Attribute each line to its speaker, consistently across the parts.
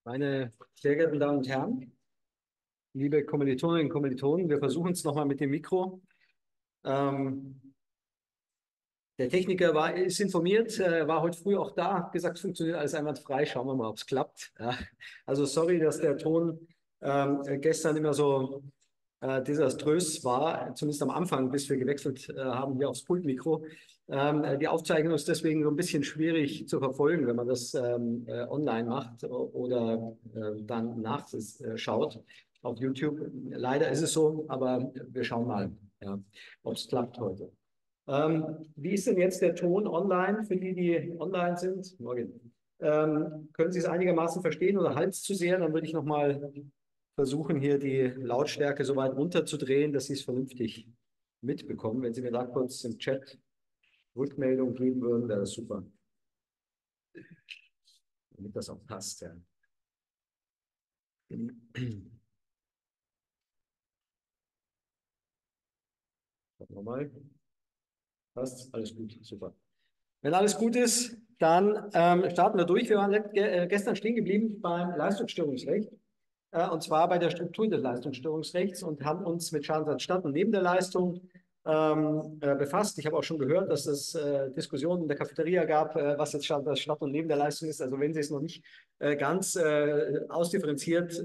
Speaker 1: Meine sehr geehrten Damen und Herren, liebe Kommilitoninnen und Kommilitonen, wir versuchen es nochmal mit dem Mikro. Ähm, Der Techniker ist informiert, war heute früh auch da, hat gesagt, es funktioniert alles einwandfrei. Schauen wir mal, ob es klappt. Ja. Also sorry, dass der Ton gestern immer so desaströs war, zumindest am Anfang, bis wir gewechselt haben hier aufs Pultmikro. Die Aufzeichnung ist deswegen so ein bisschen schwierig zu verfolgen, wenn man das online macht oder dann nachschaut auf YouTube. Leider ist es so, aber wir schauen mal, ja, ob es klappt heute. Wie ist denn jetzt der Ton online für die, die online sind? Morgen. Können Sie es einigermaßen verstehen oder halt es zu sehr? Dann würde ich nochmal versuchen, hier die Lautstärke so weit runterzudrehen, dass Sie es vernünftig mitbekommen. Wenn Sie mir da kurz im Chat Rückmeldung geben würden, wäre das super, damit das auch passt. Ja. Nochmal. Passt, alles gut, super. Wenn alles gut ist, dann starten wir durch. Wir waren gestern stehen geblieben beim Leistungsstörungsrecht. Und zwar bei der Struktur des Leistungsstörungsrechts und haben uns mit Schadensersatz und neben der Leistung befasst. Ich habe auch schon gehört, dass es Diskussionen in der Cafeteria gab, was jetzt Schadensersatz und neben der Leistung ist. Also wenn Sie es noch nicht ganz ausdifferenziert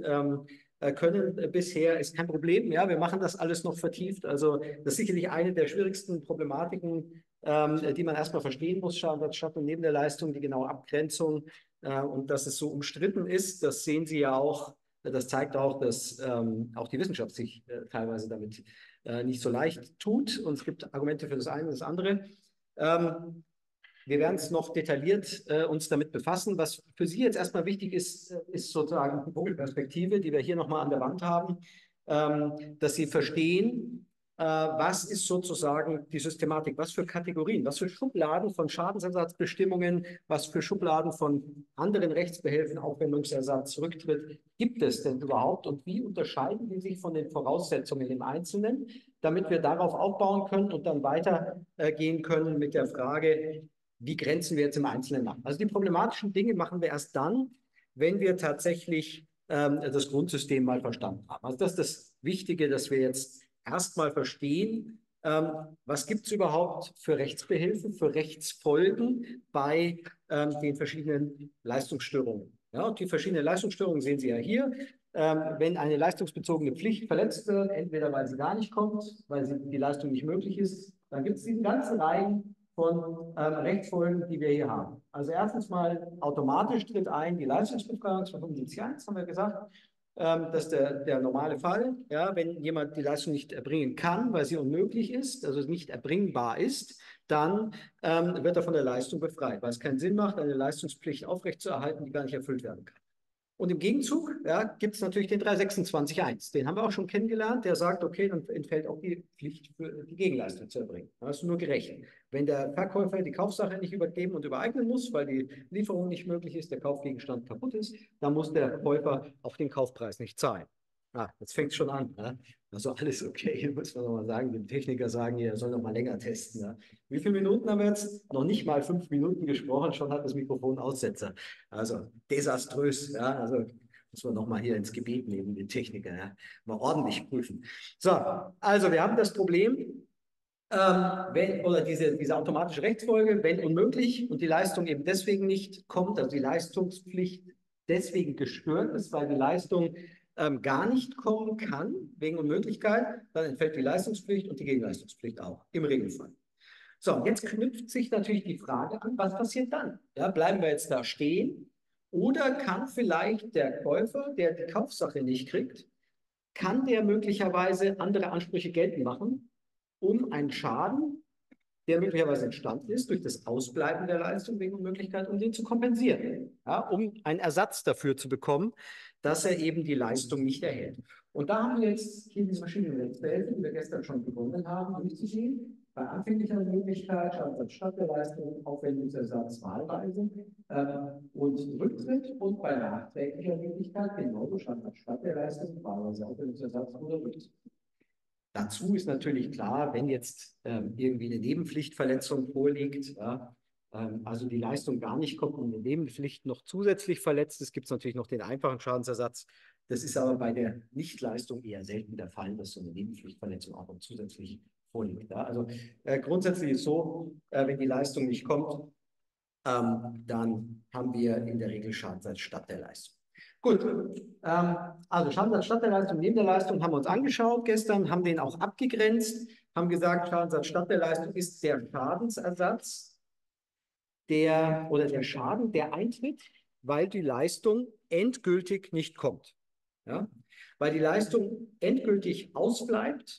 Speaker 1: können bisher, ist kein Problem. Ja, wir machen das alles noch vertieft. Also das ist sicherlich eine der schwierigsten Problematiken, die man erstmal verstehen muss, Schadensersatz und neben der Leistung, die genaue Abgrenzung. Und dass es so umstritten ist, das sehen Sie ja auch. Das zeigt auch, dass auch die Wissenschaft sich teilweise damit nicht so leicht tut. Und es gibt Argumente für das eine und das andere. Ähm, Wir werden es noch detailliert uns damit befassen. Was für Sie jetzt erstmal wichtig ist, ist sozusagen die Vogelperspektive, die wir hier nochmal an der Wand haben, dass Sie verstehen, was ist sozusagen die Systematik, was für Kategorien, was für Schubladen von Schadensersatzbestimmungen, was für Schubladen von anderen Rechtsbehelfen, Aufwendungsersatz, Rücktritt gibt es denn überhaupt und wie unterscheiden die sich von den Voraussetzungen im Einzelnen, damit wir darauf aufbauen können und dann weitergehen können mit der Frage, wie grenzen wir jetzt im Einzelnen ab? Also die problematischen Dinge machen wir erst dann, wenn wir tatsächlich das Grundsystem mal verstanden haben. Also das ist das Wichtige, dass wir jetzt erstmal verstehen, was gibt es überhaupt für Rechtsbehilfen, für Rechtsfolgen bei den verschiedenen Leistungsstörungen. Ja, und die verschiedenen Leistungsstörungen sehen Sie ja hier. Wenn eine leistungsbezogene Pflicht verletzt wird, entweder weil sie gar nicht kommt, weil die Leistung nicht möglich ist, dann gibt es diese ganze Reihe von Rechtsfolgen, die wir hier haben. Also erstens mal automatisch tritt ein die Leistungsbefreiung 275, haben wir gesagt. Das ist der normale Fall. Ja, wenn jemand die Leistung nicht erbringen kann, weil sie unmöglich ist, also nicht erbringbar ist, dann wird er von der Leistung befreit, weil es keinen Sinn macht, eine Leistungspflicht aufrechtzuerhalten, die gar nicht erfüllt werden kann. Und im Gegenzug ja, gibt es natürlich den 326.1. Den haben wir auch schon kennengelernt. Der sagt, okay, dann entfällt auch die Pflicht, für die Gegenleistung zu erbringen. Das ist nur gerecht. Wenn der Verkäufer die Kaufsache nicht übergeben und übereignen muss, weil die Lieferung nicht möglich ist, der Kaufgegenstand kaputt ist, dann muss der Käufer auch den Kaufpreis nicht zahlen. Ah, jetzt fängt es schon an. Ja? Also alles okay, muss man nochmal sagen. Dem Techniker sagen, er soll noch mal länger testen. Ja? Wie viele Minuten haben wir jetzt? Noch nicht mal 5 Minuten gesprochen, schon hat das Mikrofon Aussetzer. Also desaströs. Ja? Also muss man noch mal hier ins Gebet nehmen, den Techniker. Ja? Mal ordentlich prüfen. So, also wir haben das Problem, oder diese automatische Rechtsfolge, wenn unmöglich und die Leistung eben deswegen nicht kommt, also die Leistungspflicht deswegen gestört ist, weil die Leistung gar nicht kommen kann, wegen Unmöglichkeit, dann entfällt die Leistungspflicht und die Gegenleistungspflicht auch, im Regelfall. So, und jetzt knüpft sich natürlich die Frage an, was passiert dann? Ja, bleiben wir jetzt da stehen oder kann vielleicht der Käufer, der die Kaufsache nicht kriegt, kann der möglicherweise andere Ansprüche geltend machen, um einen Schaden, der möglicherweise entstanden ist durch das Ausbleiben der Leistung wegen Unmöglichkeit, um den zu kompensieren, ja, um einen Ersatz dafür zu bekommen, dass er eben die Leistung nicht erhält. Und da haben wir jetzt hier diese verschiedenen Rechtsbehelfe, die wir gestern schon begonnen haben, durchzugehen. Bei anfänglicher Möglichkeit, Schadensersatz statt der Leistung, Aufwendungsersatz wahlweise und Rücktritt und bei nachträglicher Möglichkeit genauso Schadensersatz statt der Leistung, wahlweise Aufwendungsersatz oder Rücktritt. Dazu ist natürlich klar, wenn jetzt irgendwie eine Nebenpflichtverletzung vorliegt, ja, also die Leistung gar nicht kommt und eine Nebenpflicht noch zusätzlich verletzt ist, gibt es natürlich noch den einfachen Schadensersatz. Das ist aber bei der Nichtleistung eher selten der Fall, dass so eine Nebenpflichtverletzung auch noch zusätzlich vorliegt. Ja? Also grundsätzlich ist es so, wenn die Leistung nicht kommt, dann haben wir in der Regel Schadensersatz statt der Leistung. Gut, also Schadensersatz statt der Leistung, neben der Leistung haben wir uns angeschaut gestern, haben den auch abgegrenzt, haben gesagt, Schadensersatz statt der Leistung ist der Schadensersatz, der Schaden, der eintritt, weil die Leistung endgültig nicht kommt. Ja? Weil die Leistung endgültig ausbleibt,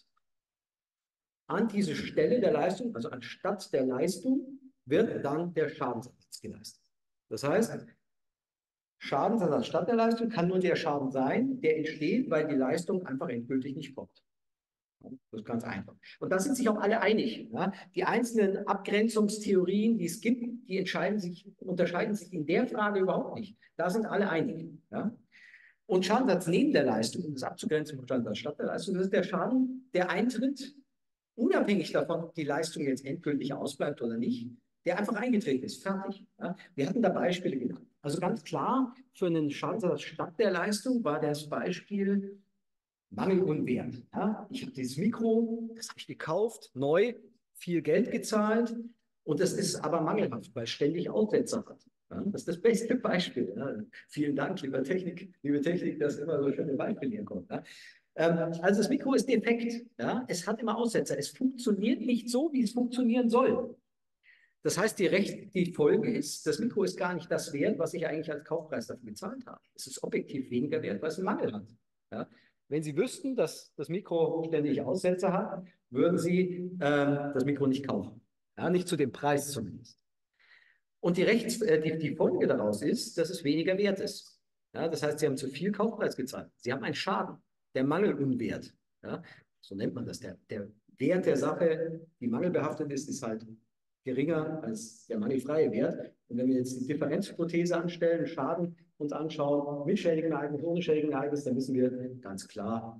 Speaker 1: an diese Stelle der Leistung, also anstatt der Leistung, wird dann der Schadensersatz geleistet. Das heißt, Schadensersatz statt der Leistung kann nur der Schaden sein, der entsteht, weil die Leistung einfach endgültig nicht kommt. Das ist ganz einfach. Und da sind sich auch alle einig. Ja? Die einzelnen Abgrenzungstheorien, die es gibt, die unterscheiden sich in der Frage überhaupt nicht. Da sind alle einig. Ja? Und Schadensersatz neben der Leistung, um das abzugrenzen von Schadensersatz statt der Leistung, das ist der Schaden, der eintritt, unabhängig davon, ob die Leistung jetzt endgültig ausbleibt oder nicht, der einfach eingetreten ist. Fertig. Ja? Wir hatten da Beispiele genannt. Also ganz klar, für einen Schadensersatz statt der Leistung war das Beispiel Mangelunwert. Ja? Ich habe dieses Mikro, das habe ich gekauft, neu, viel Geld gezahlt und das ist aber mangelhaft, weil es ständig Aussetzer hat. Ja? Das ist das beste Beispiel. Ja? Vielen Dank, liebe Technik, dass immer so schöne Beispiele hier kommen. Ja? Also das Mikro ist defekt. Ja? Es hat immer Aussetzer. Es funktioniert nicht so, wie es funktionieren soll. Das heißt, die Folge ist, das Mikro ist gar nicht das wert, was ich eigentlich als Kaufpreis dafür bezahlt habe. Es ist objektiv weniger wert, weil es einen Mangel hat. Ja? Wenn Sie wüssten, dass das Mikro ständig Aussetzer hat, würden Sie das Mikro nicht kaufen. Ja? Nicht zu dem Preis zumindest. Und die Folge daraus ist, dass es weniger wert ist. Ja? Das heißt, Sie haben zu viel Kaufpreis gezahlt. Sie haben einen Schaden, der Mangelunwert. Ja? So nennt man das. Der Wert der Sache, die mangelbehaftet ist, ist halt geringer als der mangelfreie Wert. Und wenn wir jetzt die Differenzhypothese anstellen, Schaden uns anschauen, mit schädigem Ereignis, ohne schädigem Ereignis, dann wissen wir ganz klar,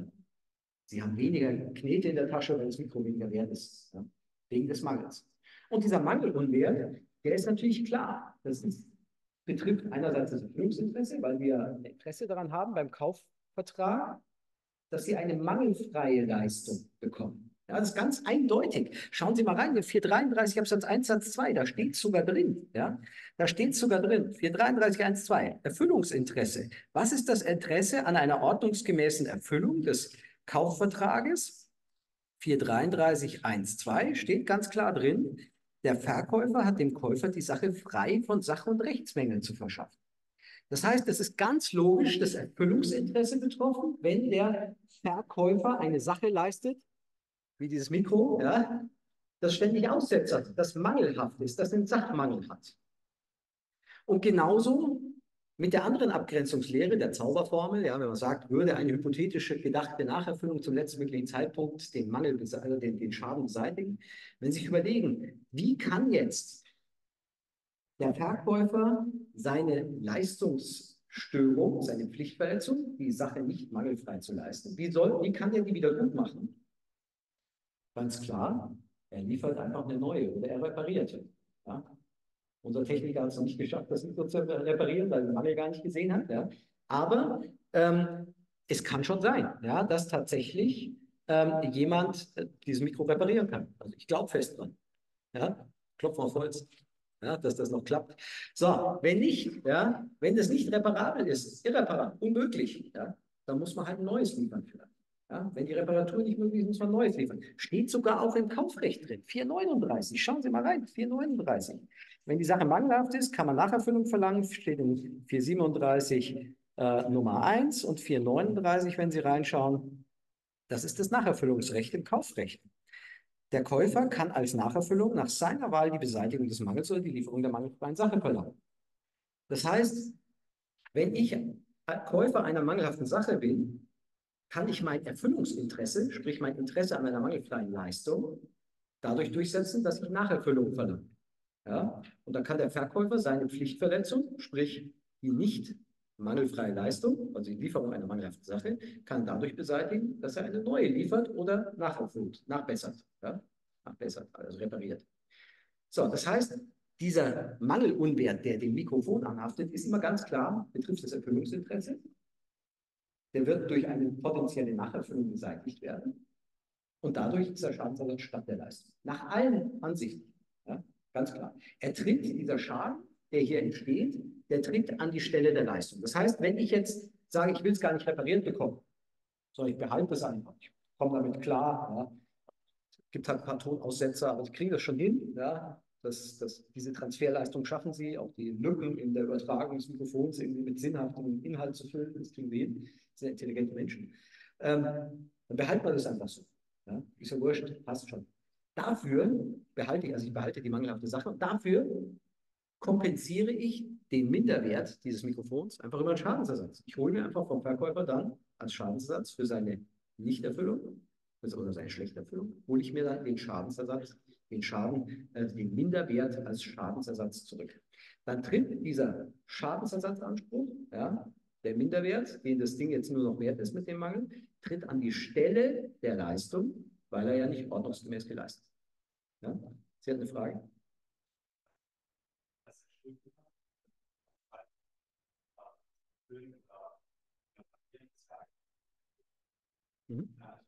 Speaker 1: Sie haben weniger Knete in der Tasche, weil das Mikro weniger wert ist, ja, wegen des Mangels. Und dieser Mangelunwert, der ist natürlich klar. Betrifft einerseits das Erfüllungsinteresse, weil wir ein Interesse daran haben beim Kaufvertrag, dass Sie eine mangelfreie Leistung bekommen. Ja, das ist ganz eindeutig. Schauen Sie mal rein, in 433 Absatz 1 Satz 2, da steht es sogar drin. Ja? Da steht es sogar drin. 433 1 2, Erfüllungsinteresse. Was ist das Interesse an einer ordnungsgemäßen Erfüllung des Kaufvertrages? 433 1 2 steht ganz klar drin, der Verkäufer hat dem Käufer die Sache frei von Sach- und Rechtsmängeln zu verschaffen. Das heißt, es ist ganz logisch das Erfüllungsinteresse betroffen, wenn der Verkäufer eine Sache leistet, wie dieses Mikro, ja, das ständig Aussetzer hat, das mangelhaft ist, das einen Sachmangel hat. Und genauso mit der anderen Abgrenzungslehre, der Zauberformel, ja, wenn man sagt, würde eine hypothetische gedachte Nacherfüllung zum letztmöglichen Zeitpunkt den Mangel, also den Schaden beseitigen, wenn Sie sich überlegen, wie kann jetzt der Verkäufer seine Leistungsstörung, seine Pflichtverletzung, die Sache nicht mangelfrei zu leisten, wie kann er die wieder gut machen? Ganz klar, er liefert einfach eine neue oder er repariert. Ja? Unser Techniker hat es noch nicht geschafft, das Mikro zu reparieren, weil er den Mangel gar nicht gesehen hat. Ja? Aber es kann schon sein, ja, dass tatsächlich jemand dieses Mikro reparieren kann. Also ich glaube fest dran. Ja? Klopfen auf Holz, ja, dass das noch klappt. So, wenn nicht, ja, wenn das nicht reparabel ist, irreparabel, unmöglich, ja, dann muss man halt ein neues liefern vielleicht. Ja, wenn die Reparatur nicht möglich ist, muss man ein neues liefern. Steht sogar auch im Kaufrecht drin. 439. Schauen Sie mal rein. 439. Wenn die Sache mangelhaft ist, kann man Nacherfüllung verlangen. Steht in 437 Nummer 1 und 439, wenn Sie reinschauen. Das ist das Nacherfüllungsrecht im Kaufrecht. Der Käufer kann als Nacherfüllung nach seiner Wahl die Beseitigung des Mangels oder die Lieferung der mangelfreien Sache verlangen. Das heißt, wenn ich Käufer einer mangelhaften Sache bin, kann ich mein Erfüllungsinteresse, sprich mein Interesse an einer mangelfreien Leistung, dadurch durchsetzen, dass ich Nacherfüllung verlange. Ja? Und dann kann der Verkäufer seine Pflichtverletzung, sprich die nicht mangelfreie Leistung, also die Lieferung einer mangelhaften Sache, kann dadurch beseitigen, dass er eine neue liefert oder nacherfüllt, nachbessert. Ja? Nachbessert, also repariert. So, das heißt, Dieser Mangelunwert, der dem Mikrofon anhaftet, ist immer ganz klar, betrifft das Erfüllungsinteresse. Der wird durch eine potenzielle Nacherfüllung beseitigt werden. Und dadurch ist der Schadensersatz statt der Leistung. Nach allen Ansichten. Ja, ganz klar. Er tritt, dieser Schaden, der hier entsteht, der tritt an die Stelle der Leistung. Das heißt, wenn ich jetzt sage, ich will es gar nicht repariert bekommen, sondern ich behalte es einfach, ich komme damit klar, ja, es gibt halt ein paar Tonaussetzer, aber sie kriegen das schon hin. Ja, diese Transferleistung schaffen sie, auch die Lücken in der Übertragung des Mikrofons irgendwie mit sinnhaftem Inhalt zu füllen, das kriegen wir hin. Sehr intelligente Menschen. Dann behalten wir das einfach so. Ja, ist ja wurscht, passt schon. Dafür behalte ich, also ich behalte die mangelhafte Sache, und dafür kompensiere ich den Minderwert dieses Mikrofons einfach über einen Schadensersatz. Ich hole mir einfach vom Verkäufer dann als Schadensersatz für seine Nichterfüllung oder seine Schlechterfüllung, hole ich mir dann den Schadensersatz, den Minderwert als Schadensersatz zurück. Dann tritt dieser Schadensersatzanspruch, ja, der Minderwert, den das Ding jetzt nur noch wert ist mit dem Mangel, tritt an die Stelle der Leistung, weil er ja nicht ordnungsgemäß geleistet ist. Ja? Sie hat eine Frage? Mhm.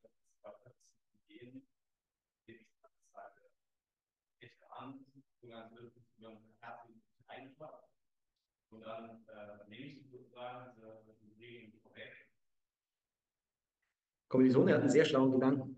Speaker 1: Und dann nehme ich sozusagen diese Regeln vorweg. Kommilitone hat einen sehr schlauen Gedanken.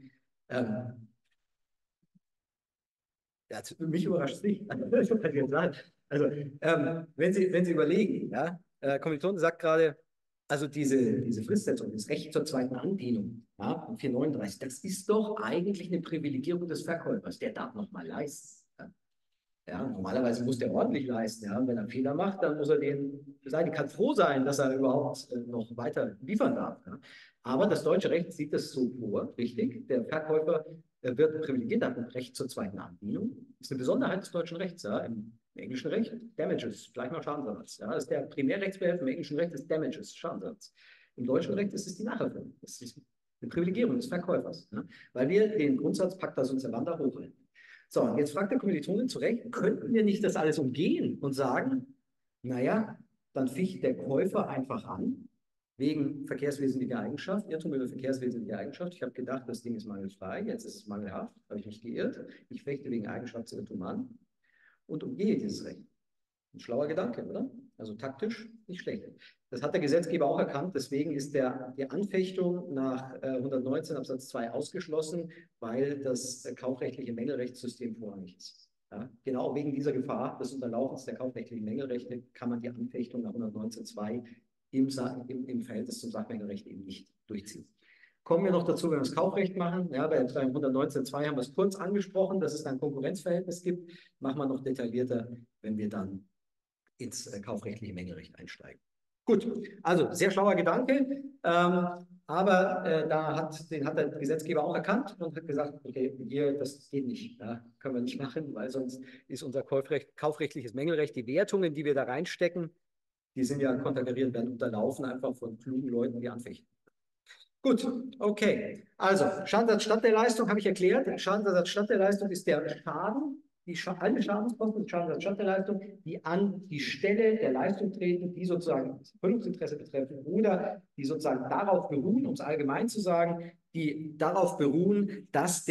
Speaker 1: Mich überrascht es nicht. Also, wenn Sie überlegen, ja, Kommilitone sagt gerade, also diese Fristsetzung, das Recht zur zweiten Andienung, ja, 439, das ist doch eigentlich eine Privilegierung des Verkäufers. Der darf noch mal leisten. Ja, normalerweise muss der ordentlich leisten. Ja. Wenn er einen Fehler macht, dann muss er den sein. Kann froh sein, dass er überhaupt noch weiter liefern darf. Ja. Aber das deutsche Recht sieht das so vor, richtig. Der Verkäufer wird privilegiert, hat ein Recht zur zweiten Andienung. Das ist eine Besonderheit des deutschen Rechts. Ja. Im englischen Recht Damages, gleich mal Schadensersatz. Ja. Das ist der Primärrechtsbehelf, im englischen Recht ist Damages, Schadensersatz. Im deutschen Recht ist es die Nacherfüllung. Das ist eine Privilegierung des Verkäufers. Ja. Weil wir den Grundsatz Pacta sunt servanda hochhalten. So, jetzt fragt der Kommilitone zu Recht, könnten wir nicht das alles umgehen und sagen, naja, dann ficht der Käufer einfach an, wegen verkehrswesentlicher Eigenschaft, Irrtum über verkehrswesentliche Eigenschaft. Ich habe gedacht, das Ding ist mangelfrei, jetzt ist es mangelhaft, habe ich mich geirrt. Ich fechte wegen Eigenschaftsirrtum an und umgehe dieses Recht. Ein schlauer Gedanke, oder? Also taktisch nicht schlecht. Das hat der Gesetzgeber auch erkannt, deswegen ist die Anfechtung nach 119 Absatz 2 ausgeschlossen, weil das kaufrechtliche Mängelrechtssystem vorrangig ist. Ja, genau wegen dieser Gefahr des Unterlaufens der kaufrechtlichen Mängelrechte kann man die Anfechtung nach 119.2 im Verhältnis zum Sachmängelrecht eben nicht durchziehen. Kommen wir noch dazu, wenn wir das Kaufrecht machen. Ja, bei 119.2 haben wir es kurz angesprochen, dass es ein Konkurrenzverhältnis gibt. Machen wir noch detaillierter, wenn wir dann ins kaufrechtliche Mängelrecht einsteigen. Gut, also sehr schlauer Gedanke, aber den hat der Gesetzgeber auch erkannt und hat gesagt, okay, hier, das geht nicht, ja, können wir nicht machen, weil sonst ist unser kaufrechtliches Mängelrecht, die Wertungen, die wir da reinstecken, die sind ja konterkariert, werden unterlaufen einfach von klugen Leuten, die anfechten. Gut, okay. Also, Schadensersatz statt der Leistung habe ich erklärt. Schadensersatz statt der Leistung ist der Schaden, alle Schadenskosten und Schadensersatz statt der Leistung, die an die Stelle der Leistung treten, die sozusagen das Erfüllungsinteresse betreffen oder die sozusagen darauf beruhen, um es allgemein zu sagen, die darauf beruhen, dass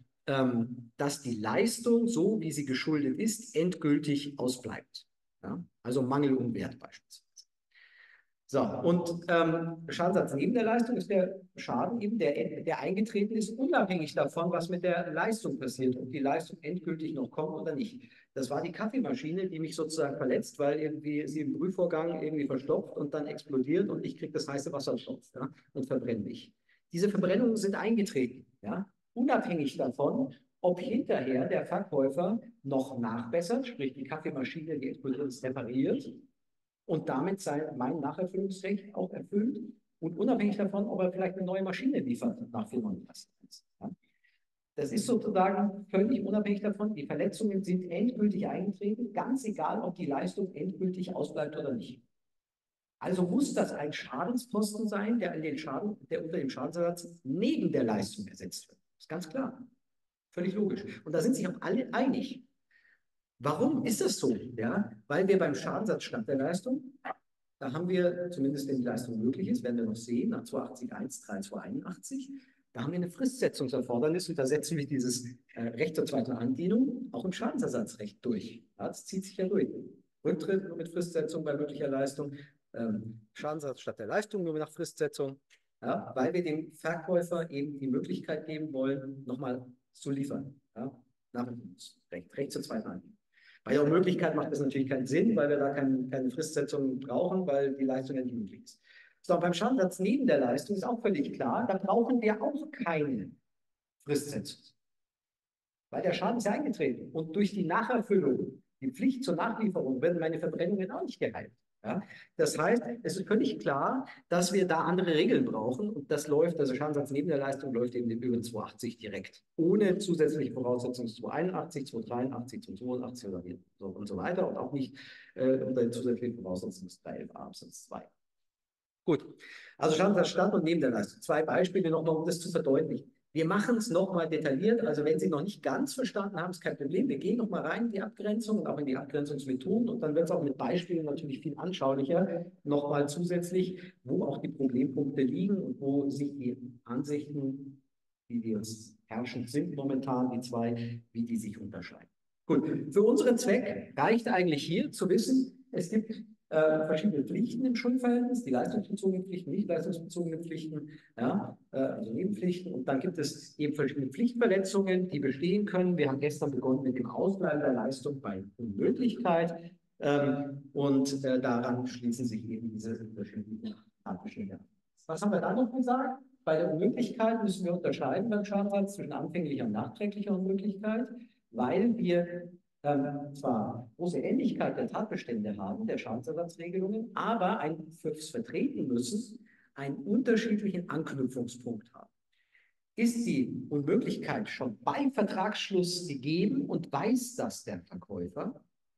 Speaker 1: die Leistung, so wie sie geschuldet ist, endgültig ausbleibt. Ja? Also Mangelunwert beispielsweise. So, und Schadensersatz neben der Leistung ist der Schaden eben, der eingetreten ist, unabhängig davon, was mit der Leistung passiert, ob die Leistung endgültig noch kommt oder nicht. Das war die Kaffeemaschine, die mich sozusagen verletzt, weil irgendwie sie im Brühvorgang irgendwie verstopft und dann explodiert und ich kriege das heiße Wasser im Kopf, ja, und verbrenne mich. Diese Verbrennungen sind eingetreten, ja, unabhängig davon, ob hinterher der Verkäufer noch nachbessert, sprich die Kaffeemaschine, die explodiert ist, repariert und damit mein Nacherfüllungsrecht auch erfüllt und unabhängig davon, ob er vielleicht eine neue Maschine liefert nach 439. Ja? Das ist sozusagen völlig unabhängig davon, die Verletzungen sind endgültig eingetreten, ganz egal, ob die Leistung endgültig ausbleibt oder nicht. Also muss das ein Schadensposten sein, der unter dem Schadensersatz neben der Leistung ersetzt wird. Das ist ganz klar. Völlig logisch. Und da sind sich auch alle einig. Warum ist das so? Ja, weil wir beim Schadensersatz statt der Leistung, da haben wir, zumindest wenn die Leistung möglich ist, werden wir noch sehen, nach 280.1, 3281, da haben wir eine Fristsetzungserfordernis und da setzen wir dieses Recht zur zweiten Andienung auch im Schadensersatzrecht durch. Ja, das zieht sich ja durch. Rücktritt nur mit Fristsetzung bei möglicher Leistung, Schadensersatz statt der Leistung nur nach Fristsetzung, ja, weil wir dem Verkäufer eben die Möglichkeit geben wollen, nochmal zu liefern. Ja, Recht zur zweiten Andienung. Bei der Unmöglichkeit macht das natürlich keinen Sinn, weil wir da keine Fristsetzung brauchen, weil die Leistung ja nicht möglich ist. So, beim Schadensersatz neben der Leistung ist auch völlig klar, da brauchen wir auch keine Fristsetzung. Weil der Schaden ist ja eingetreten. Und durch die Nacherfüllung, die Pflicht zur Nachlieferung, werden meine Verbrennungen auch nicht geheilt. Ja? Das heißt, es ist völlig klar, dass wir da andere Regeln brauchen. Und das läuft, also Schadensersatz neben der Leistung läuft eben über 280 direkt. Ohne zusätzliche Voraussetzungen 281, 283, 282 oder so und so weiter. Und auch nicht unter den zusätzlichen Voraussetzungen 311a Absatz 2. Gut, also Schadensersatz statt und neben der Leistung. Zwei Beispiele nochmal, um das zu verdeutlichen. Wir machen es nochmal detailliert. Also wenn Sie noch nicht ganz verstanden haben, ist kein Problem. Wir gehen nochmal rein in die Abgrenzung und auch in die Abgrenzungsmethoden. Und dann wird es auch mit Beispielen natürlich viel anschaulicher, nochmal zusätzlich, wo auch die Problempunkte liegen und wo sich die Ansichten, wie die uns herrschend sind momentan, die zwei, wie die sich unterscheiden. Gut, für unseren Zweck reicht eigentlich hier zu wissen, es gibt verschiedene Pflichten im Schuldverhältnis, die leistungsbezogenen Pflichten, nicht leistungsbezogene Pflichten, ja, also Nebenpflichten. Und dann gibt es eben verschiedene Pflichtverletzungen, die bestehen können. Wir haben gestern begonnen mit dem Ausbleiben der Leistung bei Unmöglichkeit. Daran schließen sich eben diese unterschiedlichen Tatbestände an. Was haben wir dann noch gesagt? Bei der Unmöglichkeit müssen wir unterscheiden beim Schadensersatz zwischen anfänglicher und nachträglicher Unmöglichkeit, weil wir zwar große Ähnlichkeit der Tatbestände haben, der Schadensersatzregelungen, aber fürs Vertreten müssen einen unterschiedlichen Anknüpfungspunkt haben. Ist die Unmöglichkeit schon beim Vertragsschluss gegeben und weiß das der Verkäufer,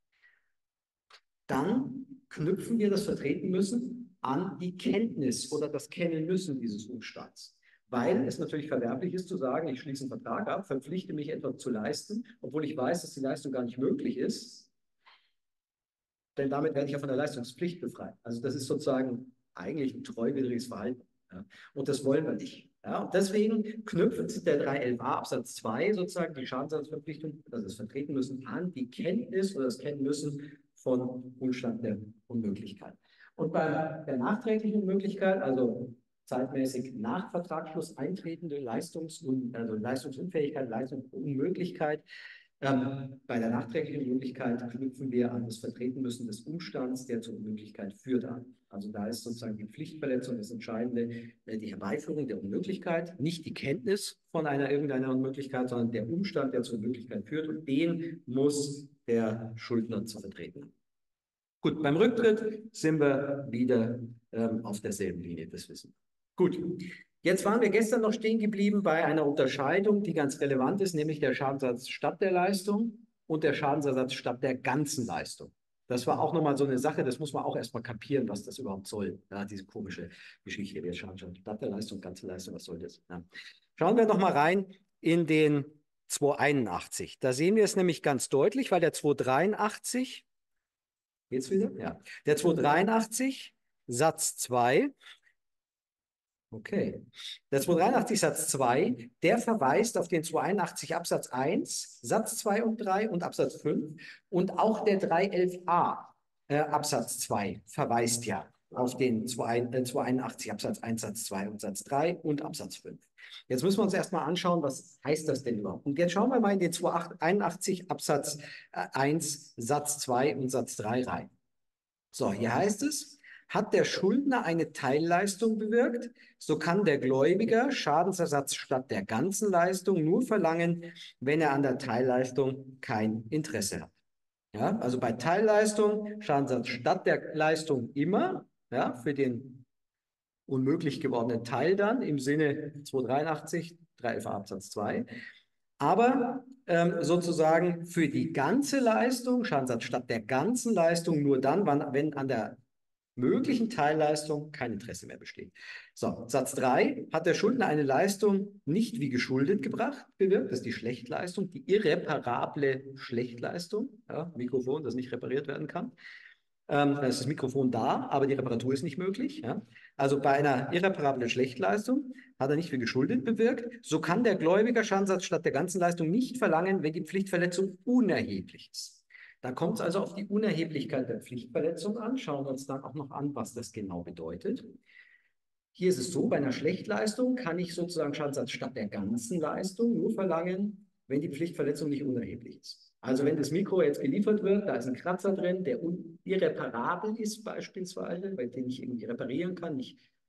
Speaker 1: dann knüpfen wir das Vertreten müssen an die Kenntnis oder das Kennen müssen dieses Umstands. Weil es natürlich verwerflich ist zu sagen, ich schließe einen Vertrag ab, verpflichte mich etwas zu leisten, obwohl ich weiß, dass die Leistung gar nicht möglich ist, denn damit werde ich ja von der Leistungspflicht befreit. Also das ist sozusagen eigentlich ein treuwidriges Verhalten. Ja? Und das wollen wir nicht. Ja? Und deswegen knüpft der 311a Absatz 2 sozusagen die Schadensersatzverpflichtung, also das Vertreten müssen, an die Kenntnis oder das Kennen müssen von Umstand der Unmöglichkeit. Und bei der nachträglichen Unmöglichkeit, also zeitmäßig nach Vertragsschluss eintretende Leistungsunfähigkeit, Leistungsunmöglichkeit, bei der nachträglichen Unmöglichkeit knüpfen wir an das Vertreten müssen des Umstands, der zur Unmöglichkeit führt, an. Also da ist sozusagen die Pflichtverletzung das Entscheidende, die Herbeiführung der Unmöglichkeit, nicht die Kenntnis von irgendeiner Unmöglichkeit, sondern der Umstand, der zur Unmöglichkeit führt und den muss der Schuldner zu vertreten. Gut, beim Rücktritt sind wir wieder auf derselben Linie, das wissen wir. Gut, jetzt waren wir gestern noch stehen geblieben bei einer Unterscheidung, die ganz relevant ist, nämlich der Schadensersatz statt der Leistung und der Schadensersatz statt der ganzen Leistung. Das war auch nochmal so eine Sache, das muss man auch erstmal kapieren, was das überhaupt soll. Ja, diese komische Geschichte, der Schadensersatz statt der Leistung, ganze Leistung, was soll das? Ja. Schauen wir nochmal rein in den 281. Da sehen wir es nämlich ganz deutlich, weil der 283, jetzt wieder? Ja. Der 283, Satz 2, okay. Der 283 Satz 2, der verweist auf den 281 Absatz 1, Satz 2 und 3 und Absatz 5 und auch der 311a Absatz 2 verweist ja auf den 281 Absatz 1, Satz 2 und Satz 3 und Absatz 5. Jetzt müssen wir uns erstmal anschauen, was heißt das denn überhaupt? Und jetzt schauen wir mal in den 281 Absatz 1, Satz 2 und Satz 3 rein. So, hier heißt es, hat der Schuldner eine Teilleistung bewirkt, so kann der Gläubiger Schadensersatz statt der ganzen Leistung nur verlangen, wenn er an der Teilleistung kein Interesse hat. Ja, also bei Teilleistung Schadensersatz statt der Leistung immer, ja, für den unmöglich gewordenen Teil dann im Sinne 283, 3 Absatz 2. Aber sozusagen für die ganze Leistung, Schadensersatz statt der ganzen Leistung, nur dann, wenn an der möglichen Teilleistung kein Interesse mehr besteht. So, Satz 3: Hat der Schuldner eine Leistung nicht wie geschuldet bewirkt, das ist die Schlechtleistung, die irreparable Schlechtleistung, ja, Mikrofon, das nicht repariert werden kann. Dann ist das Mikrofon da, aber die Reparatur ist nicht möglich. Ja? Also bei einer irreparablen Schlechtleistung hat er nicht wie geschuldet bewirkt. So kann der Gläubiger Schadensersatz statt der ganzen Leistung nicht verlangen, wenn die Pflichtverletzung unerheblich ist. Da kommt es also auf die Unerheblichkeit der Pflichtverletzung an. Schauen wir uns dann auch noch an, was das genau bedeutet. Hier ist es so, bei einer Schlechtleistung kann ich sozusagen Schadensersatz statt der ganzen Leistung nur verlangen, wenn die Pflichtverletzung nicht unerheblich ist. Also wenn das Mikro jetzt geliefert wird, da ist ein Kratzer drin, der irreparabel ist beispielsweise, weil den ich irgendwie reparieren kann.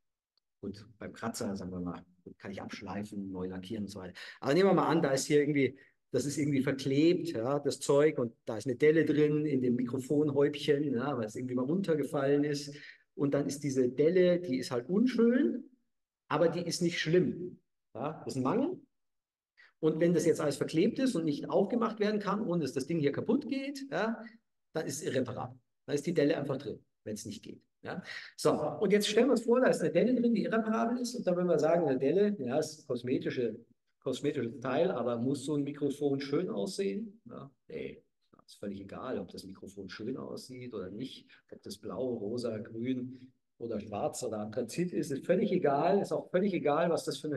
Speaker 1: Gut, beim Kratzer, sagen wir mal, kann ich abschleifen, neu lackieren und so weiter. Aber nehmen wir mal an, das ist irgendwie verklebt, ja, das Zeug, und da ist eine Delle drin in dem Mikrofonhäubchen, ja, weil es irgendwie mal runtergefallen ist. Und dann ist diese Delle, die ist halt unschön, aber die ist nicht schlimm. Ja, das ist ein Mangel. Und wenn das jetzt alles verklebt ist und nicht aufgemacht werden kann, ohne dass das Ding hier kaputt geht, ja, dann ist es irreparabel. Dann ist die Delle einfach drin, wenn es nicht geht. Ja. So, und jetzt stellen wir uns vor, da ist eine Delle drin, die irreparabel ist. Und dann würden wir sagen, eine Delle, ja, ist kosmetisches Teil, aber muss so ein Mikrofon schön aussehen? Ja, nee, ist völlig egal, ob das Mikrofon schön aussieht oder nicht, ob das blau, rosa, grün oder schwarz oder anthrazit ist völlig egal. Ist auch völlig egal, was das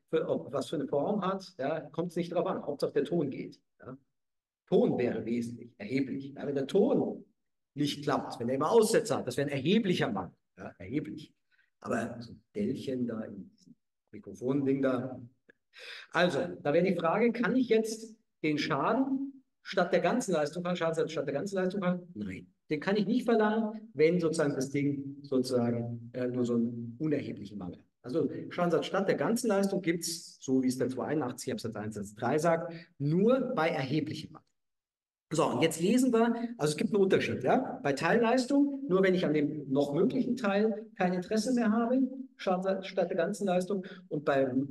Speaker 1: was für eine Form hat. Ja, kommt es nicht darauf an. Hauptsache der Ton geht. Ja. Ton wäre wesentlich, erheblich. Ja, wenn der Ton nicht klappt, wenn er immer Aussetzer hat, das wäre ein erheblicher Mangel. Ja, erheblich. Aber so ein Dellchen da, im Mikrofonding da. Also, da wäre die Frage, kann ich jetzt den Schaden statt der ganzen Leistung haben, Schadensersatz statt der ganzen Leistung haben? Nein. Den kann ich nicht verlangen, wenn sozusagen das Ding sozusagen nur so einen unerheblichen Mangel hat. Also Schadensersatz statt der ganzen Leistung gibt es, so wie es der 281 Absatz 1 Satz 3 sagt, nur bei erheblichem Mangel. So, und jetzt lesen wir, also es gibt einen Unterschied, ja. Bei Teilleistung, nur wenn ich an dem noch möglichen Teil kein Interesse mehr habe, Schadensersatz statt der ganzen Leistung. Und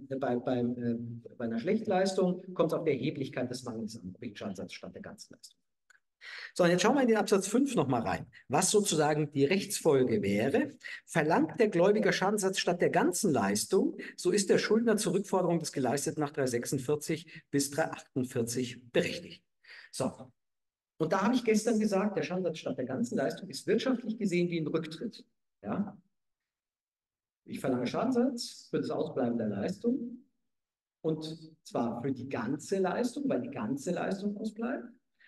Speaker 1: bei einer Schlechtleistung kommt es auf die Erheblichkeit des Mangels an, ob ich Schadensersatz statt der ganzen Leistung. So, und jetzt schauen wir in den Absatz 5 nochmal rein. Was sozusagen die Rechtsfolge wäre: Verlangt der Gläubiger Schadensersatz statt der ganzen Leistung, so ist der Schuldner zur Rückforderung des Geleisteten nach 346 bis 348 berechtigt. So, und da habe ich gestern gesagt, der Schadensersatz statt der ganzen Leistung ist wirtschaftlich gesehen wie ein Rücktritt. Ja? Ich verlange Schadensersatz für das Ausbleiben der Leistung, und zwar für die ganze Leistung, weil die ganze Leistung ausbleibt,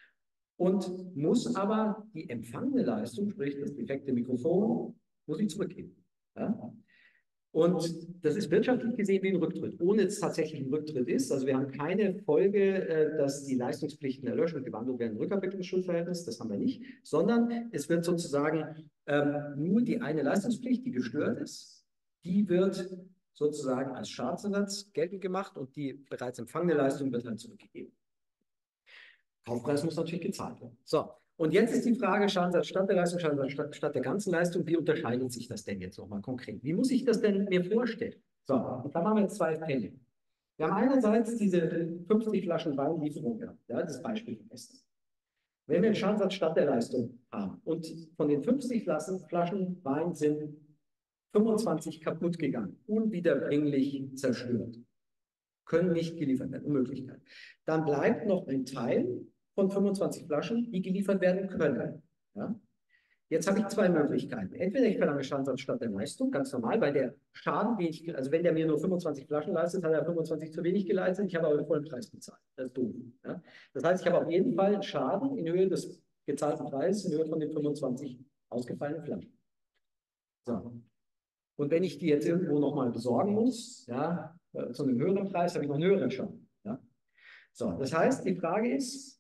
Speaker 1: und muss aber die empfangene Leistung, sprich das defekte Mikrofon, muss ich zurückgeben. Ja? Und das ist wirtschaftlich gesehen wie ein Rücktritt, ohne dass es tatsächlich ein Rücktritt ist. Also wir haben keine Folge, dass die Leistungspflichten erlöschen und gewandelt werden in Rückabwicklungsschuldverhältnis, das haben wir nicht, sondern es wird sozusagen nur die eine Leistungspflicht, die gestört ist, die wird sozusagen als Schadensersatz geltend gemacht, und die bereits empfangene Leistung wird dann zurückgegeben. Kaufpreis muss natürlich gezahlt werden. So, und jetzt ist die Frage, Schadensersatz statt der Leistung, Schadensersatz statt der ganzen Leistung, wie unterscheidet sich das denn jetzt nochmal konkret? Wie muss ich das denn mir vorstellen? So, und da machen wir jetzt zwei Fälle. Wir haben einerseits diese 50 Flaschen Weinlieferung gehabt, ja, das Beispiel von gestern. Wenn wir einen Schadensersatz statt der Leistung haben und von den 50 Flaschen Wein sind 25 kaputt gegangen, unwiederbringlich zerstört, können nicht geliefert werden, Unmöglichkeit. Dann bleibt noch ein Teil von 25 Flaschen, die geliefert werden können. Ja? Jetzt habe ich zwei Möglichkeiten. Entweder ich verlange Schadensersatz statt der Leistung, ganz normal, weil der Schaden, also wenn der mir nur 25 Flaschen leistet, hat er 25 zu wenig geleistet, ich habe aber den vollen Preis bezahlt. Das ist doof. Ja? Das heißt, ich habe auf jeden Fall einen Schaden in Höhe des gezahlten Preises, in Höhe von den 25 ausgefallenen Flaschen. So. Und wenn ich die jetzt irgendwo nochmal besorgen muss, ja, zu einem höheren Preis, habe ich noch einen höheren Schaden. Ja? So, das heißt, die Frage ist,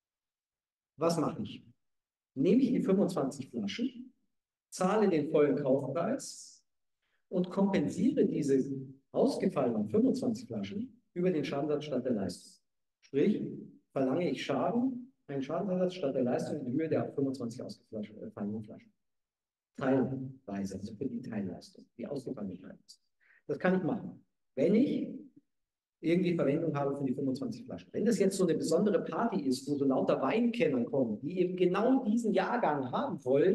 Speaker 1: was mache ich? Nehme ich die 25 Flaschen, zahle den vollen Kaufpreis und kompensiere diese ausgefallenen 25 Flaschen über den Schadensersatz statt der Leistung. Sprich, verlange ich einen Schadensersatz statt der Leistung in Höhe der 25 ausgefallenen Flaschen. Teilweise, also für die Teilleistung, die ausgefallene Teilleistung. Das kann ich machen, wenn ich irgendwie Verwendung habe für die 25 Flaschen. Wenn das jetzt so eine besondere Party ist, wo so lauter Weinkenner kommen, die eben genau diesen Jahrgang haben wollen,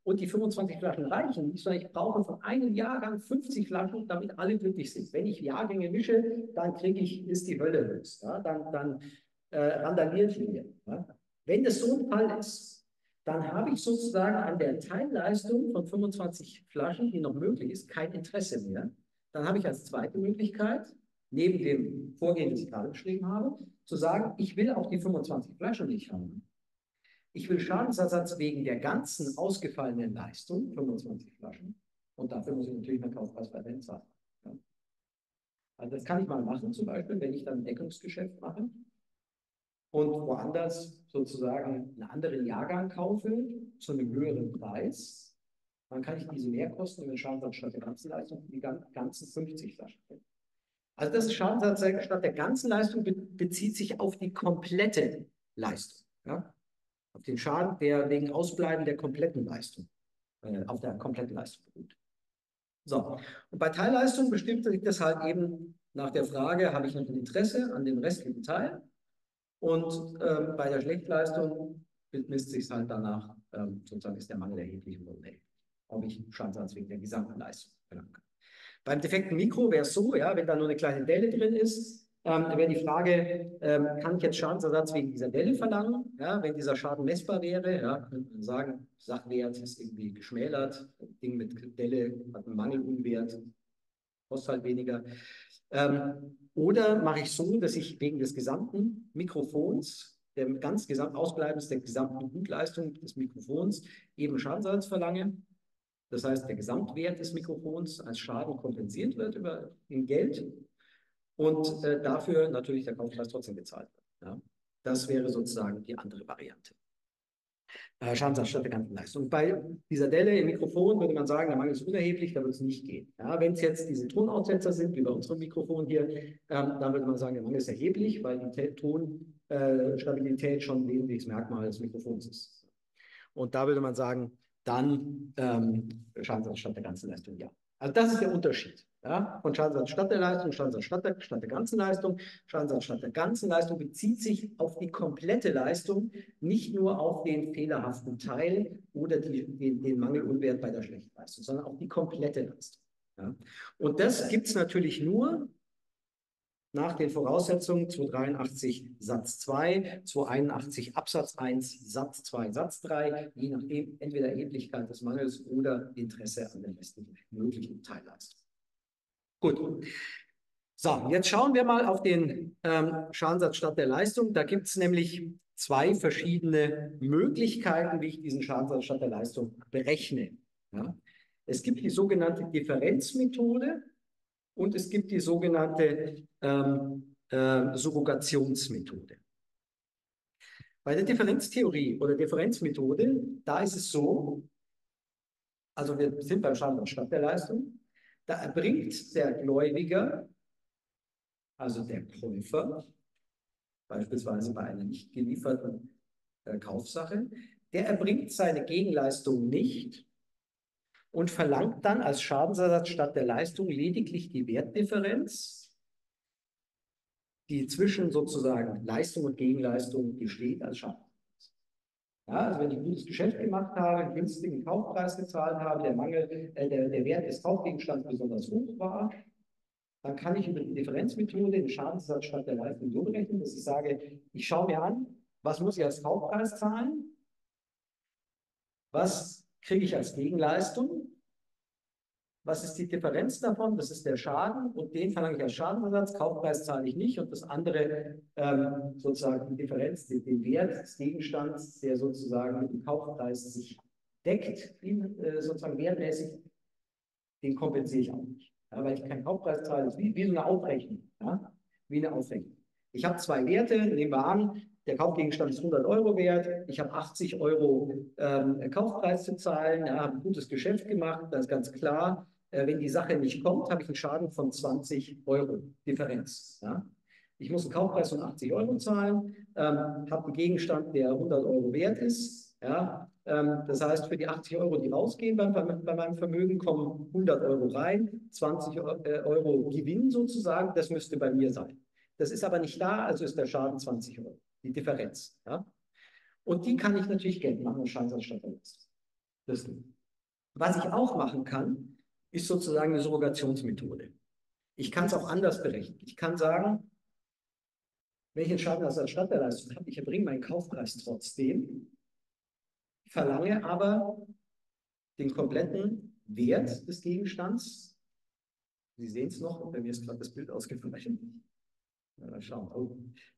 Speaker 1: und die 25 Flaschen reichen nicht, sondern ich brauche von einem Jahrgang 50 Flaschen, damit alle glücklich sind. Wenn ich Jahrgänge mische, dann ist die Hölle los. Ja? Dann randaliert hier. Ja? Wenn das so ein Fall ist, dann habe ich sozusagen an der Teilleistung von 25 Flaschen, die noch möglich ist, kein Interesse mehr. Dann habe ich als zweite Möglichkeit, neben dem Vorgehen, das ich gerade beschrieben habe, zu sagen, ich will auch die 25 Flaschen nicht haben. Ich will Schadensersatz wegen der ganzen ausgefallenen Leistung, 25 Flaschen, und dafür muss ich natürlich meinen Kaufpreis bei der zahlen. Ja. Also das kann ich mal machen, zum Beispiel, wenn ich dann ein Deckungsgeschäft mache und woanders sozusagen einen anderen Jahrgang kaufe zu einem höheren Preis, dann kann ich diese Mehrkosten über den Schadensersatz statt der ganzen Leistung für die ganzen 50 Flaschen. Also das ist Schadensersatz statt der ganzen Leistung bezieht sich auf die komplette Leistung. Ja? Auf den Schaden, der wegen Ausbleiben der kompletten Leistung, auf der kompletten Leistung beruht. So, und bei Teilleistung bestimmt sich das halt eben nach der Frage, habe ich noch ein Interesse an dem restlichen Teil? Und bei der Schlechtleistung misst sich es halt danach, sozusagen ist der Mangel erheblich oder unerheblich, ob ich Schadensersatz wegen der gesamten Leistung verlangen kann. Beim defekten Mikro wäre es so, ja, wenn da nur eine kleine Delle drin ist, wäre die Frage, kann ich jetzt Schadensersatz wegen dieser Delle verlangen? Ja, wenn dieser Schaden messbar wäre, ja, könnte man sagen, Sachwert ist irgendwie geschmälert, Ding mit Delle hat einen Mangelunwert, kostet halt weniger. Oder mache ich so, dass ich wegen des gesamten Mikrofons, Ausbleibens der gesamten Gutleistung des Mikrofons eben Schadensersatz verlange. Das heißt, der Gesamtwert des Mikrofons als Schaden kompensiert wird in Geld und dafür natürlich der Kaufpreis trotzdem bezahlt wird. Ja? Das wäre sozusagen die andere Variante. Schadensersatz statt der ganzen Leistung. Bei dieser Delle im Mikrofon würde man sagen, der Mangel ist unerheblich, da würde es nicht gehen. Ja, wenn es jetzt diese Tonaussetzer sind, wie bei unserem Mikrofon hier, dann würde man sagen, der Mangel ist erheblich, weil die Tonstabilität schon ein wesentliches Merkmal des Mikrofons ist. Und da würde man sagen, dann Schadensersatz statt der ganzen Leistung, ja. Also das ist der Unterschied. Ja? Von Schadensersatz statt der Leistung, Schadensersatz statt der ganzen Leistung. Schadensersatz statt der ganzen Leistung bezieht sich auf die komplette Leistung, nicht nur auf den fehlerhaften Teil oder den Mangelunwert bei der Schlechtleistung, sondern auf die komplette Leistung. Ja? Und das gibt es natürlich nur nach den Voraussetzungen 283 Satz 2, 281 Absatz 1, Satz 2, Satz 3, je nachdem entweder Erheblichkeit des Mangels oder Interesse an der restlichen möglichen Teilleistung. Gut. So, jetzt schauen wir mal auf den Schadensersatz statt der Leistung. Da gibt es nämlich zwei verschiedene Möglichkeiten, wie ich diesen Schadensersatz statt der Leistung berechne. Ja? Es gibt die sogenannte Differenzmethode und es gibt die sogenannte Surrogationsmethode. Bei der Differenztheorie oder Differenzmethode, da ist es so, also wir sind beim Schadensersatz statt der Leistung, da erbringt der Gläubiger, also der Käufer, beispielsweise bei einer nicht gelieferten Kaufsache, der erbringt seine Gegenleistung nicht und verlangt dann als Schadensersatz statt der Leistung lediglich die Wertdifferenz, die zwischen sozusagen Leistung und Gegenleistung besteht als Schadensersatz. Ja, also wenn ich ein gutes Geschäft gemacht habe, einen günstigen Kaufpreis gezahlt habe, der Wert des Kaufgegenstands besonders hoch war, dann kann ich über die Differenzmethode den Schadensersatz statt der Leistung so berechnen, dass ich sage, ich schaue mir an, was muss ich als Kaufpreis zahlen, was kriege ich als Gegenleistung, was ist die Differenz davon, das ist der Schaden und den verlange ich als Schadensersatz, Kaufpreis zahle ich nicht und das andere, sozusagen die Differenz, den Wert des Gegenstands, der sozusagen mit dem Kaufpreis sich deckt, sozusagen wertmäßig, den kompensiere ich auch nicht. Ja, weil ich keinen Kaufpreis zahle, das ist wie so eine Aufrechnung. Ja? Wie eine Aufrechnung. Ich habe zwei Werte, nehmen wir an, der Kaufgegenstand ist 100 Euro wert, ich habe 80 Euro Kaufpreis zu zahlen, ja, habe ein gutes Geschäft gemacht, das ist ganz klar. Wenn die Sache nicht kommt, habe ich einen Schaden von 20 Euro Differenz. Ja? Ich muss einen Kaufpreis von 80 Euro zahlen, habe einen Gegenstand, der 100 Euro wert ist. Ja? Das heißt, für die 80 Euro, die rausgehen bei meinem Vermögen, kommen 100 Euro rein, 20 Euro Gewinn sozusagen, das müsste bei mir sein. Das ist aber nicht da, also ist der Schaden 20 Euro, die Differenz. Ja? Und die kann ich natürlich geltend machen, Schadensersatz statt der Leistung. Das, was ich auch machen kann, ist sozusagen eine Surrogationsmethode. Ich kann es auch anders berechnen. Ich kann sagen, wenn ich einen Schaden als Stadtleistung habe, ich erbringe meinen Kaufpreis trotzdem, verlange aber den kompletten Wert des Gegenstands. Sie sehen es noch, bei mir ist gerade das Bild ausgefallen. Schauen, oh,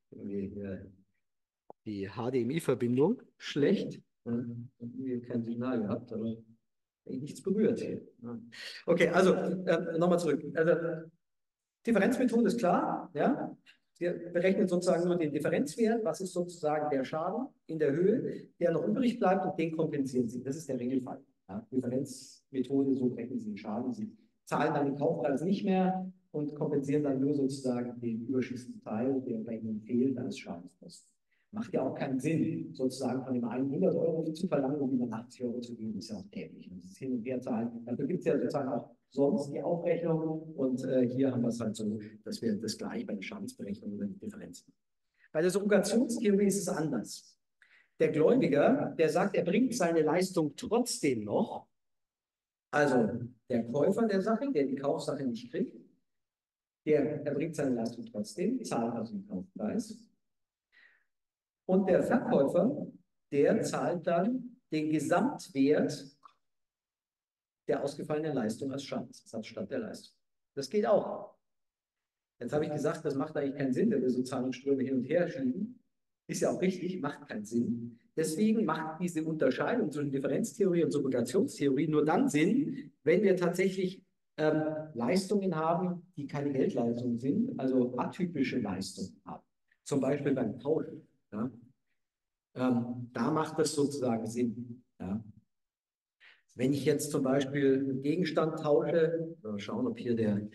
Speaker 1: die HDMI-Verbindung schlecht. Wir kein Signal gehabt, aber nichts berührt hier. Okay, also nochmal zurück. Also Differenzmethode ist klar, ja. Wir berechnen sozusagen nur den Differenzwert, was ist sozusagen der Schaden in der Höhe, der noch übrig bleibt und den kompensieren Sie. Das ist der Regelfall. Ja. Differenzmethode, so berechnen Sie den Schaden. Sie zahlen dann den Kaufpreis nicht mehr und kompensieren dann nur sozusagen den überschüssigen Teil, der bei Ihnen fehlt, als Schadenskosten. Macht ja auch keinen Sinn, sozusagen von dem einen 100 Euro zu verlangen, um wieder 80 Euro zu geben. Das ist ja auch dämlich. Das ist hin und her zahlen. Dafür gibt es ja sozusagen auch sonst die Aufrechnung. Und hier haben wir es halt so, dass wir das gleich bei der Schadensberechnung über die Differenz machen. Bei der Surrogationstheorie ist es anders. Der Gläubiger, der sagt, er bringt seine Leistung trotzdem noch. Also der Käufer der Sache, der die Kaufsache nicht kriegt, der erbringt seine Leistung trotzdem, zahlt also den Kaufpreis. Und der Verkäufer, der zahlt dann den Gesamtwert der ausgefallenen Leistung als Schadensersatz statt der Leistung. Das geht auch. Jetzt habe ich gesagt, das macht eigentlich keinen Sinn, wenn wir so Zahlungsströme hin und her schieben. Ist ja auch richtig, macht keinen Sinn. Deswegen macht diese Unterscheidung zwischen Differenztheorie und Surrogationstheorie nur dann Sinn, wenn wir tatsächlich Leistungen haben, die keine Geldleistungen sind, also atypische Leistungen haben. Zum Beispiel beim Tausch. Ja? Da macht das sozusagen Sinn. Ja? Wenn ich jetzt zum Beispiel einen Gegenstand tausche, mal schauen, ob hier der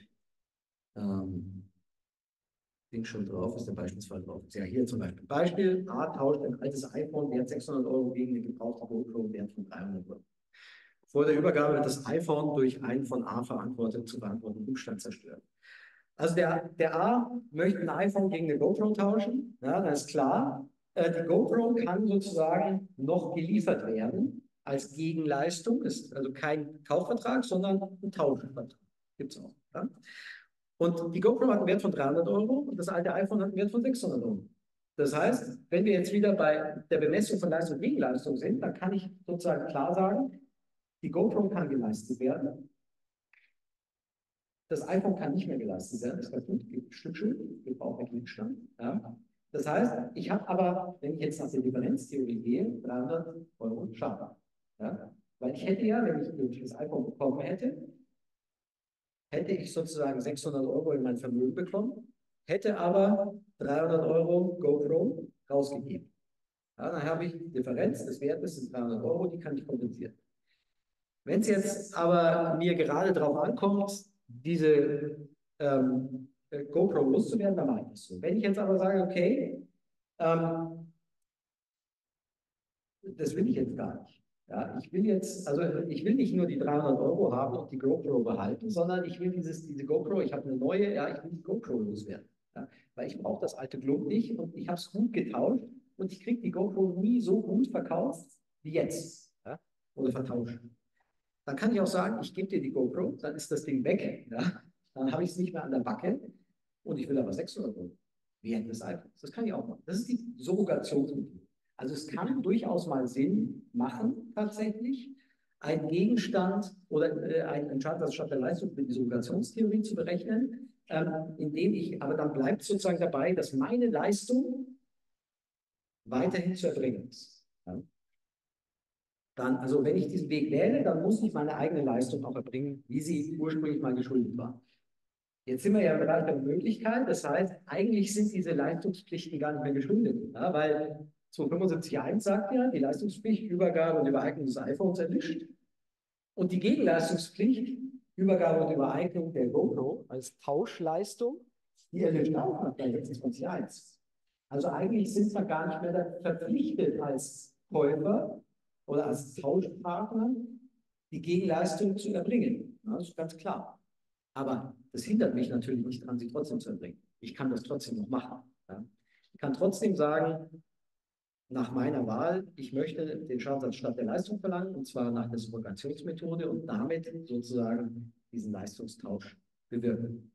Speaker 1: Ding schon drauf ist, der beispielsweise drauf ist. Ja, hier zum Beispiel. Beispiel, A tauscht ein altes iPhone Wert 600 Euro gegen eine gebrauchte GoPro Wert von 300 Euro. Vor der Übergabe wird das iPhone durch einen von A zu beantwortenden Umstand zerstört. Also der A möchte ein iPhone gegen eine GoPro tauschen. Ja, das ist klar. Die GoPro kann sozusagen noch geliefert werden als Gegenleistung. Ist also kein Kaufvertrag, sondern ein Tauschvertrag. Gibt es auch. Ja? Und die GoPro hat einen Wert von 300 Euro und das alte iPhone hat einen Wert von 600 Euro. Das heißt, wenn wir jetzt wieder bei der Bemessung von Leistung und Gegenleistung sind, dann kann ich sozusagen klar sagen, die GoPro kann geleistet werden. Das iPhone kann nicht mehr geleistet werden. Das war gut, gibt Stückschuld, gebrauchter Gegenstand. Ja. Das heißt, ich habe aber, wenn ich jetzt nach der Differenztheorie gehe, 300 Euro Schaden. Ja. Weil ich hätte ja, wenn ich das iPhone bekommen hätte ich sozusagen 600 Euro in mein Vermögen bekommen, hätte aber 300 Euro GoPro rausgegeben. Ja, dann habe ich die Differenz des Wertes, sind 300 Euro, die kann ich kompensieren. Wenn es jetzt aber mir gerade darauf ankommt, diese GoPro loszuwerden, dann mache ich das so. Wenn ich jetzt aber sage, okay, das will ich jetzt gar nicht. Ja, ich will jetzt, also ich will nicht nur die 300 Euro haben und die GoPro behalten, sondern ich will diese GoPro, ich habe eine neue, ja, ich will die GoPro loswerden. Ja, weil ich brauche das alte Klump nicht und ich habe es gut getauscht und ich kriege die GoPro nie so gut verkauft wie jetzt. Ja, oder vertauscht. Dann kann ich auch sagen, ich gebe dir die GoPro, dann ist das Ding weg. Ja, dann habe ich es nicht mehr an der Backe und ich will aber 600 Euro während des iPhones. Das kann ich auch machen. Das ist die Surrogationsmethode. Also es kann durchaus mal Sinn machen, tatsächlich, einen Gegenstand oder einen Schaden statt der Leistung mit der Surrogationstheorie zu berechnen, indem ich, aber dann bleibt sozusagen dabei, dass meine Leistung weiterhin zu erbringen ist. Ja. Dann, also wenn ich diesen Weg wähle, dann muss ich meine eigene Leistung auch erbringen, wie sie ursprünglich mal geschuldet war. Jetzt sind wir ja im Bereich der Möglichkeit, das heißt, eigentlich sind diese Leistungspflichten gar nicht mehr geschuldet, ja, weil 275.1 sagt ja, die Leistungspflicht, Übergabe und Übereignung des iPhones erlischt. Und die Gegenleistungspflicht, Übergabe und Übereignung der GoPro als Tauschleistung, die erlischt auch nach 26.1. Also eigentlich sind wir gar nicht mehr verpflichtet als Käufer oder als Tauschpartner, die Gegenleistung zu erbringen. Ja, das ist ganz klar. Aber das hindert mich natürlich nicht daran, sie trotzdem zu erbringen. Ich kann das trotzdem noch machen. Ja. Ich kann trotzdem sagen, nach meiner Wahl, ich möchte den Schadensersatz statt der Leistung verlangen, und zwar nach der Subrogationsmethode und damit sozusagen diesen Leistungstausch bewirken.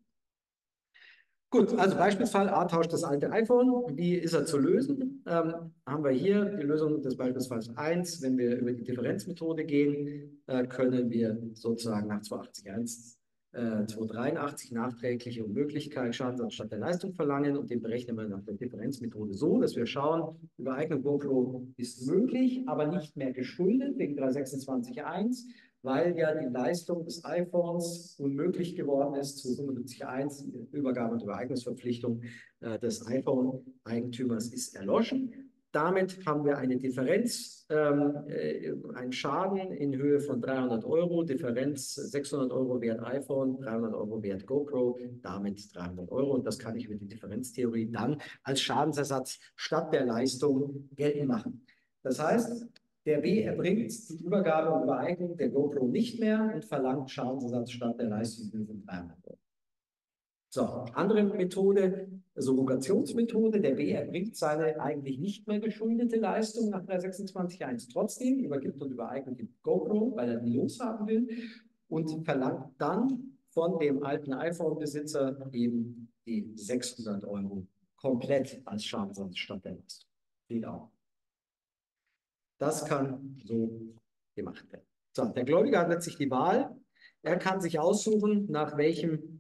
Speaker 1: Gut, also Beispielsfall, A tauscht das alte iPhone. Wie ist er zu lösen? Haben wir hier die Lösung des Beispielsfalls 1. Wenn wir über die Differenzmethode gehen, können wir sozusagen nach 280.1 283 nachträgliche Unmöglichkeit Schadensersatz statt der Leistung verlangen, und den berechnen wir nach der Differenzmethode so, dass wir schauen, Übereignung GoPro ist möglich, aber nicht mehr geschuldet wegen 326.1, weil ja die Leistung des iPhones unmöglich geworden ist zu 75.1, Übergabe und Übereignungsverpflichtung des iPhone-Eigentümers ist erloschen. Damit haben wir eine Differenz, einen Schaden in Höhe von 300 Euro, Differenz 600 Euro Wert iPhone, 300 Euro Wert GoPro, damit 300 Euro. Und das kann ich mit der Differenztheorie dann als Schadensersatz statt der Leistung geltend machen. Das heißt, der B erbringt die Übergabe und Übereignung der GoPro nicht mehr und verlangt Schadensersatz statt der Leistung von 300 Euro. So, andere Methode, Surrogationsmethode. Der B erbringt seine eigentlich nicht mehr geschuldete Leistung nach 326.1 trotzdem, übergibt und übereignet die GoPro, weil er die loshaben will, und verlangt dann von dem alten iPhone-Besitzer eben die 600 Euro komplett als Schadensersatz statt der Leistung. Geht auch. Das kann so gemacht werden. So, der Gläubiger hat letztlich die Wahl. Er kann sich aussuchen, nach welchem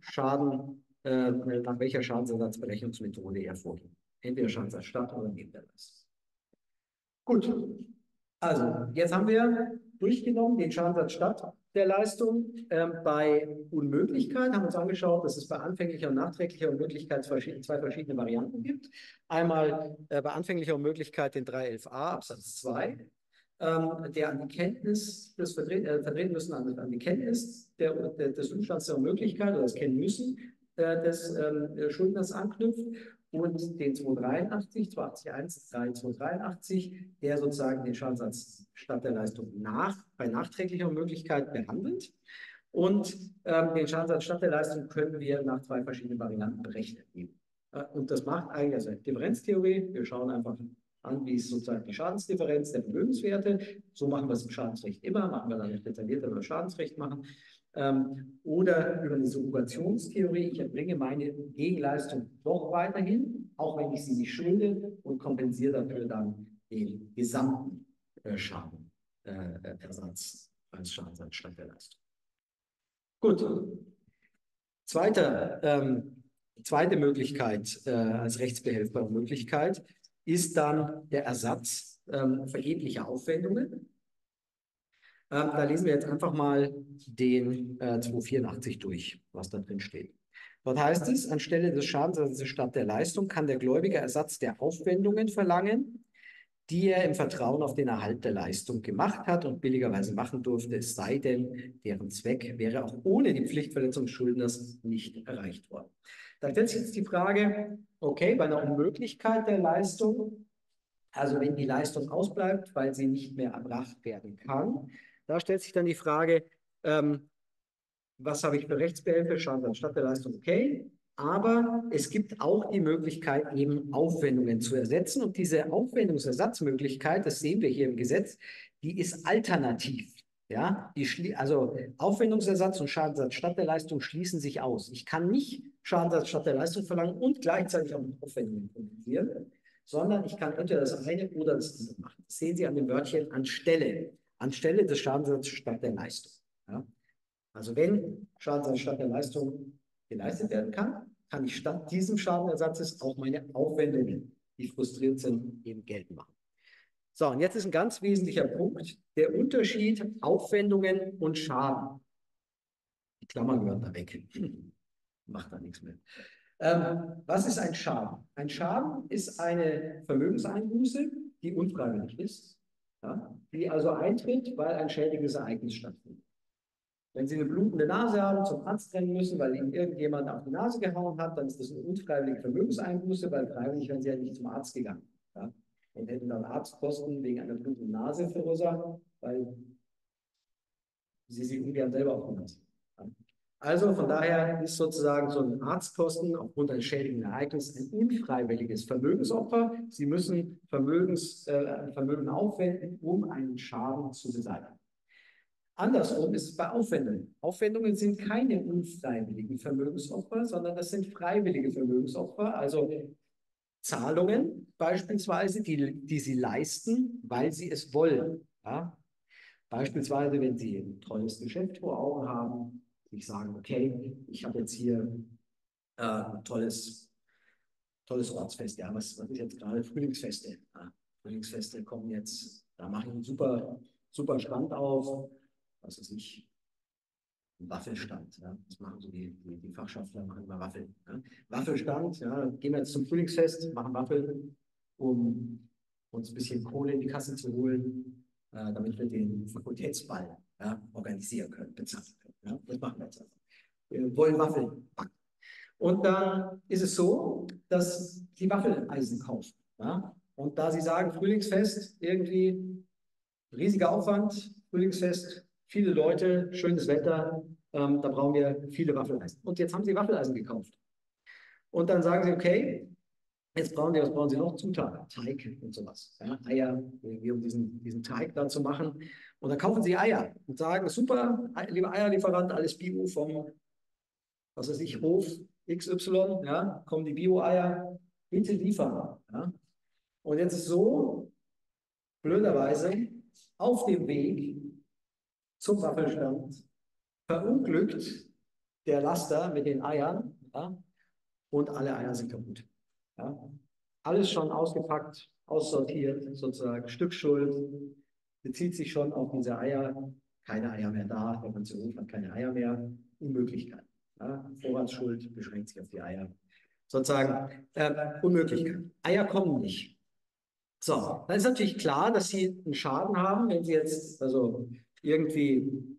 Speaker 1: nach welcher Schadensersatzberechnungsmethode er vorgeht. Entweder Schadensersatz statt oder neben der Leistung. Gut, also jetzt haben wir durchgenommen den Schadensersatz statt der Leistung. Bei Unmöglichkeit haben wir uns angeschaut, dass es bei anfänglicher und nachträglicher Unmöglichkeit zwei verschiedene Varianten gibt. Einmal bei anfänglicher Unmöglichkeit den 311a Absatz 2, der an die Kenntnis des vertreten müssen, an die Kenntnis des Umstands der Unmöglichkeit oder das Kennmüssen des Schuldners anknüpft, und den 283, 281, 283, der sozusagen den Schadensersatz statt der Leistung bei nachträglicher Unmöglichkeit behandelt. Und den Schadensersatz statt der Leistung können wir nach zwei verschiedenen Varianten berechnen. Und das macht eigentlich, also Differenztheorie, wir schauen einfach an, wie ist sozusagen die Schadensdifferenz der Vermögenswerte. So machen wir es im Schadensrecht immer, machen wir dann nicht detaillierter, wenn wir Schadensrecht machen. Oder über eine Surrogationstheorie, ich erbringe meine Gegenleistung doch weiterhin, auch wenn ich sie nicht schulde, und kompensiere dafür dann den gesamten Schadenersatz als Schadensersatz statt der Leistung. Gut. Zweite Möglichkeit als rechtsbehelfbare Möglichkeit ist dann der Ersatz vergeblicher Aufwendungen. Da lesen wir jetzt einfach mal den 284 durch, was da drin steht. Dort heißt es, anstelle des Schadensersatzes statt der Leistung kann der Gläubiger Ersatz der Aufwendungen verlangen, die er im Vertrauen auf den Erhalt der Leistung gemacht hat und billigerweise machen durfte, es sei denn, deren Zweck wäre auch ohne die Pflichtverletzung des Schuldners nicht erreicht worden. Da stellt sich jetzt die Frage, okay, bei einer Unmöglichkeit der Leistung, also wenn die Leistung ausbleibt, weil sie nicht mehr erbracht werden kann, da stellt sich dann die Frage, was habe ich für Rechtsbehelfe? Schadensersatz statt der Leistung, okay. Aber es gibt auch die Möglichkeit, eben Aufwendungen zu ersetzen. Und diese Aufwendungsersatzmöglichkeit, das sehen wir hier im Gesetz, die ist alternativ. Ja, also Aufwendungsersatz und Schadensersatz statt der Leistung schließen sich aus. Ich kann nicht Schadensersatz statt der Leistung verlangen und gleichzeitig auch mit Aufwendungen kompensieren, sondern ich kann entweder das eine oder das andere machen. Das sehen Sie an dem Wörtchen anstelle des Schadensersatzes statt der Leistung. Ja? Also wenn Schadensersatz statt der Leistung geleistet werden kann, kann ich statt diesem Schadenersatzes auch meine Aufwendungen, die frustriert sind, eben geltend machen. So, und jetzt ist ein ganz wesentlicher Punkt, der Unterschied Aufwendungen und Schaden. Die Klammer gehört da weg. Macht da nichts mehr. Was ist ein Schaden? Ein Schaden ist eine Vermögenseinbuße, die unfreiwillig ist, ja, die also eintritt, weil ein schädigendes Ereignis stattfindet. Wenn Sie eine blutende Nase haben, zum Arzt rennen müssen, weil Ihnen irgendjemand auf die Nase gehauen hat, dann ist das eine unfreiwillige Vermögenseinbuße, weil freiwillig wären Sie ja nicht zum Arzt gegangen. Ja? Und hätten dann Arztkosten wegen einer blutenden Nase verursacht, weil Sie sich ungern selber auf die Nase. Ja? Also von daher ist sozusagen so ein Arztposten aufgrund eines schädigenden Ereignisses ein unfreiwilliges Vermögensopfer. Sie müssen Vermögen aufwenden, um einen Schaden zu beseitigen. Andersrum ist es bei Aufwendungen. Aufwendungen sind keine unfreiwilligen Vermögensopfer, sondern das sind freiwillige Vermögensopfer, also Zahlungen beispielsweise, die Sie leisten, weil Sie es wollen. Ja? Beispielsweise, wenn Sie ein tolles Geschäft vor Augen haben, sich sagen, okay, ich habe jetzt hier ein tolles Ortsfest. Ja, was ist jetzt gerade Frühlingsfeste? Ja, Frühlingsfeste kommen jetzt, da mache ich einen super Stand auf, was weiß ich, einen Waffelstand. Ja. Das machen so die Fachschaftler, machen immer Waffeln. Ja. Waffelstand, ja, gehen wir jetzt zum Frühlingsfest, machen Waffeln, um uns ein bisschen Kohle in die Kasse zu holen, damit wir den Fakultätsball organisieren können, bezahlen können. Ja. Das machen wir jetzt einfach. Wir wollen Waffeln backen. Und dann ist es so, dass sie Waffeleisen kaufen. Ja? Und da sie sagen, Frühlingsfest, irgendwie riesiger Aufwand, Frühlingsfest, viele Leute, schönes Wetter, da brauchen wir viele Waffeleisen. Und jetzt haben sie Waffeleisen gekauft. Und dann sagen sie, okay, jetzt brauchen sie, was brauchen sie noch? Zutaten, Teig und sowas. Ja? Eier, irgendwie um diesen Teig dann zu machen. Und dann kaufen sie Eier und sagen, super, lieber Eierlieferant, alles Bio vom, was weiß ich, Hof XY, ja, kommen die Bio-Eier, bitte liefern. Ja. Und jetzt ist so, blöderweise, auf dem Weg zum Waffelstand verunglückt der Laster mit den Eiern, ja, und alle Eier sind kaputt. Ja. Alles schon ausgepackt, aussortiert, sozusagen Stückschuld, bezieht sich schon auf diese Eier, keine Eier mehr da, der ganze Hof hat keine Eier mehr, Unmöglichkeit. Ja. Vorratsschuld beschränkt sich auf die Eier. Sozusagen Unmöglichkeit. Eier kommen nicht. So, dann ist natürlich klar, dass Sie einen Schaden haben, wenn Sie jetzt also irgendwie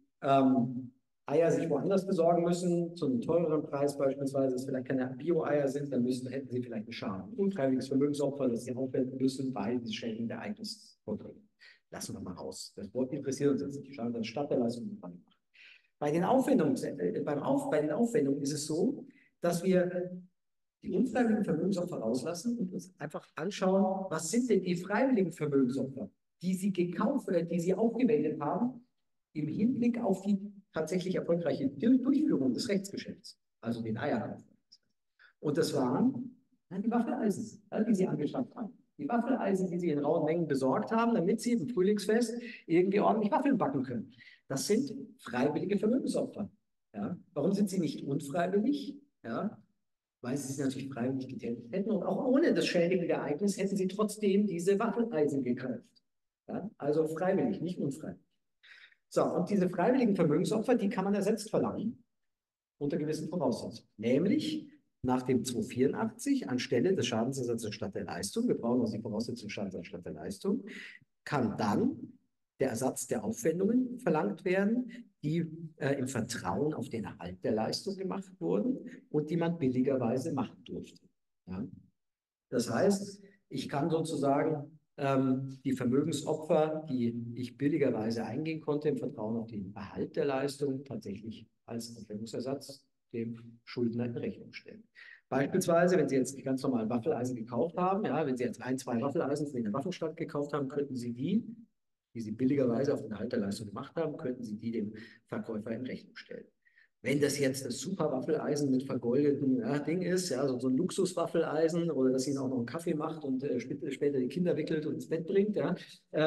Speaker 1: Eier sich woanders besorgen müssen, zu einem teureren Preis beispielsweise, dass vielleicht keine Bio-Eier sind, dann hätten Sie vielleicht einen Schaden. Unfreiwilliges Vermögensopfer, das Sie aufwenden müssen, weil Sie schädigende Ereignis vorliegen. Lassen wir mal raus. Das Wort interessiert uns jetzt nicht. Schauen wir uns statt der Leistung an. Bei den Aufwendungen, bei den Aufwendungen ist es so, dass wir die unfreiwilligen Vermögensopfer rauslassen und uns einfach anschauen, was sind denn die freiwilligen Vermögensopfer, die Sie gekauft oder die Sie aufgewendet haben, im Hinblick auf die tatsächlich erfolgreiche Durchführung des Rechtsgeschäfts, also den Eierkauf. Und das waren die Waffeleisen, die Sie angeschafft haben. Die Waffeleisen, die Sie in rauen Mengen besorgt haben, damit Sie im Frühlingsfest irgendwie ordentlich Waffeln backen können. Das sind freiwillige Vermögensopfer. Ja? Warum sind sie nicht unfreiwillig? Ja? Weil sie es natürlich freiwillig getätigt hätten. Und auch ohne das schädigende Ereignis hätten sie trotzdem diese Waffeleisen gekauft. Ja? Also freiwillig, nicht unfreiwillig. So, und diese freiwilligen Vermögensopfer, die kann man ersetzt verlangen, unter gewissen Voraussetzungen. Nämlich nach dem 284 anstelle des Schadensersatzes statt der Leistung, wir brauchen also die Voraussetzung Schadensersatz statt der Leistung, kann dann der Ersatz der Aufwendungen verlangt werden, die im Vertrauen auf den Erhalt der Leistung gemacht wurden und die man billigerweise machen durfte. Ja? Das heißt, ich kann sozusagen die Vermögensopfer, die ich billigerweise eingehen konnte, im Vertrauen auf den Erhalt der Leistung, tatsächlich als Aufwendungsersatz dem Schuldner in Rechnung stellen. Beispielsweise, wenn Sie jetzt die ganz normalen Waffeleisen gekauft haben, ja, wenn Sie jetzt ein, zwei Waffeleisen von der Waffenstadt gekauft haben, könnten Sie die Sie billigerweise auf den Erhalt der Leistung gemacht haben, könnten Sie die dem Verkäufer in Rechnung stellen. Wenn das jetzt das super Waffeleisen mit vergoldetem Ding ist, ja, so ein Luxuswaffeleisen oder dass Ihnen auch noch einen Kaffee macht und später die Kinder wickelt und ins Bett bringt, ja,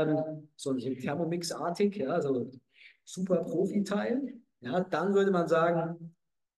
Speaker 1: so Thermomix-artig, ja, so super Profi-Teil, ja, dann würde man sagen,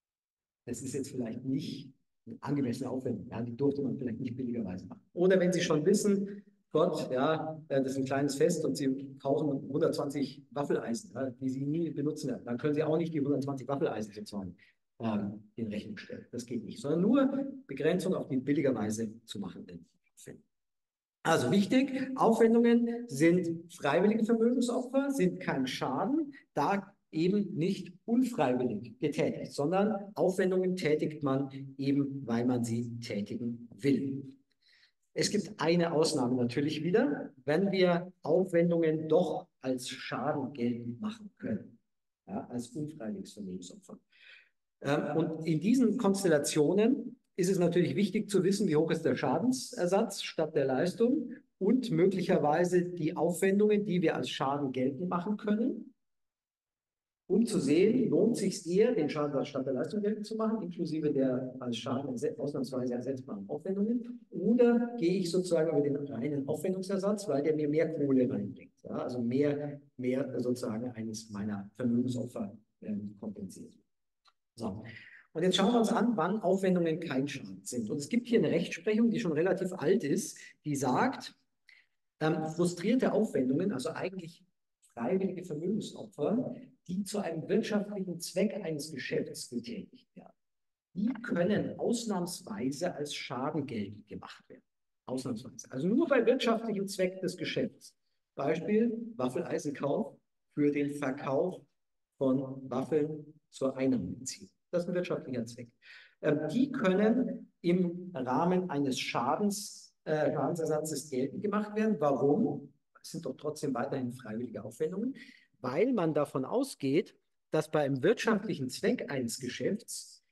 Speaker 1: das ist jetzt vielleicht nicht eine angemessene Aufwendung, ja, die durfte man vielleicht nicht billigerweise machen. Oder wenn Sie schon wissen, Gott, ja, das ist ein kleines Fest und Sie kaufen 120 Waffeleisen, ja, die Sie nie benutzen werden. Dann können Sie auch nicht die 120 Waffeleisen sozusagen in Rechnung stellen. Das geht nicht, sondern nur Begrenzung auf die billigerweise zu machenden Fälle. Also wichtig, Aufwendungen sind freiwillige Vermögensopfer, sind kein Schaden, da eben nicht unfreiwillig getätigt, sondern Aufwendungen tätigt man eben, weil man sie tätigen will. Es gibt eine Ausnahme natürlich wieder, wenn wir Aufwendungen doch als Schaden geltend machen können, ja, als unfreiwilliges Vermögensopfer. Und in diesen Konstellationen ist es natürlich wichtig zu wissen, wie hoch ist der Schadensersatz statt der Leistung und möglicherweise die Aufwendungen, die wir als Schaden geltend machen können, um zu sehen, lohnt es sich eher, den Schaden statt der Leistung geltend zu machen, inklusive der als Schaden ausnahmsweise ersetzbaren Aufwendungen, oder gehe ich sozusagen über den reinen Aufwendungsersatz, weil der mir mehr Kohle reinbringt, ja, also mehr sozusagen eines meiner Vermögensopfer kompensiert. So. Und jetzt schauen wir uns an, wann Aufwendungen kein Schaden sind. Und es gibt hier eine Rechtsprechung, die schon relativ alt ist, die sagt, frustrierte Aufwendungen, also eigentlich freiwillige Vermögensopfer, die zu einem wirtschaftlichen Zweck eines Geschäfts getätigt werden, die können ausnahmsweise als Schaden geltend gemacht werden. Ausnahmsweise. Also nur bei wirtschaftlichem Zweck des Geschäfts. Beispiel Waffeleisenkauf für den Verkauf von Waffeln zur Einnahmebeziehung. Das ist ein wirtschaftlicher Zweck. Die können im Rahmen eines Schadensersatzes geltend gemacht werden. Warum? Es sind doch trotzdem weiterhin freiwillige Aufwendungen, weil man davon ausgeht, dass bei einem wirtschaftlichen Zweck eines Geschäfts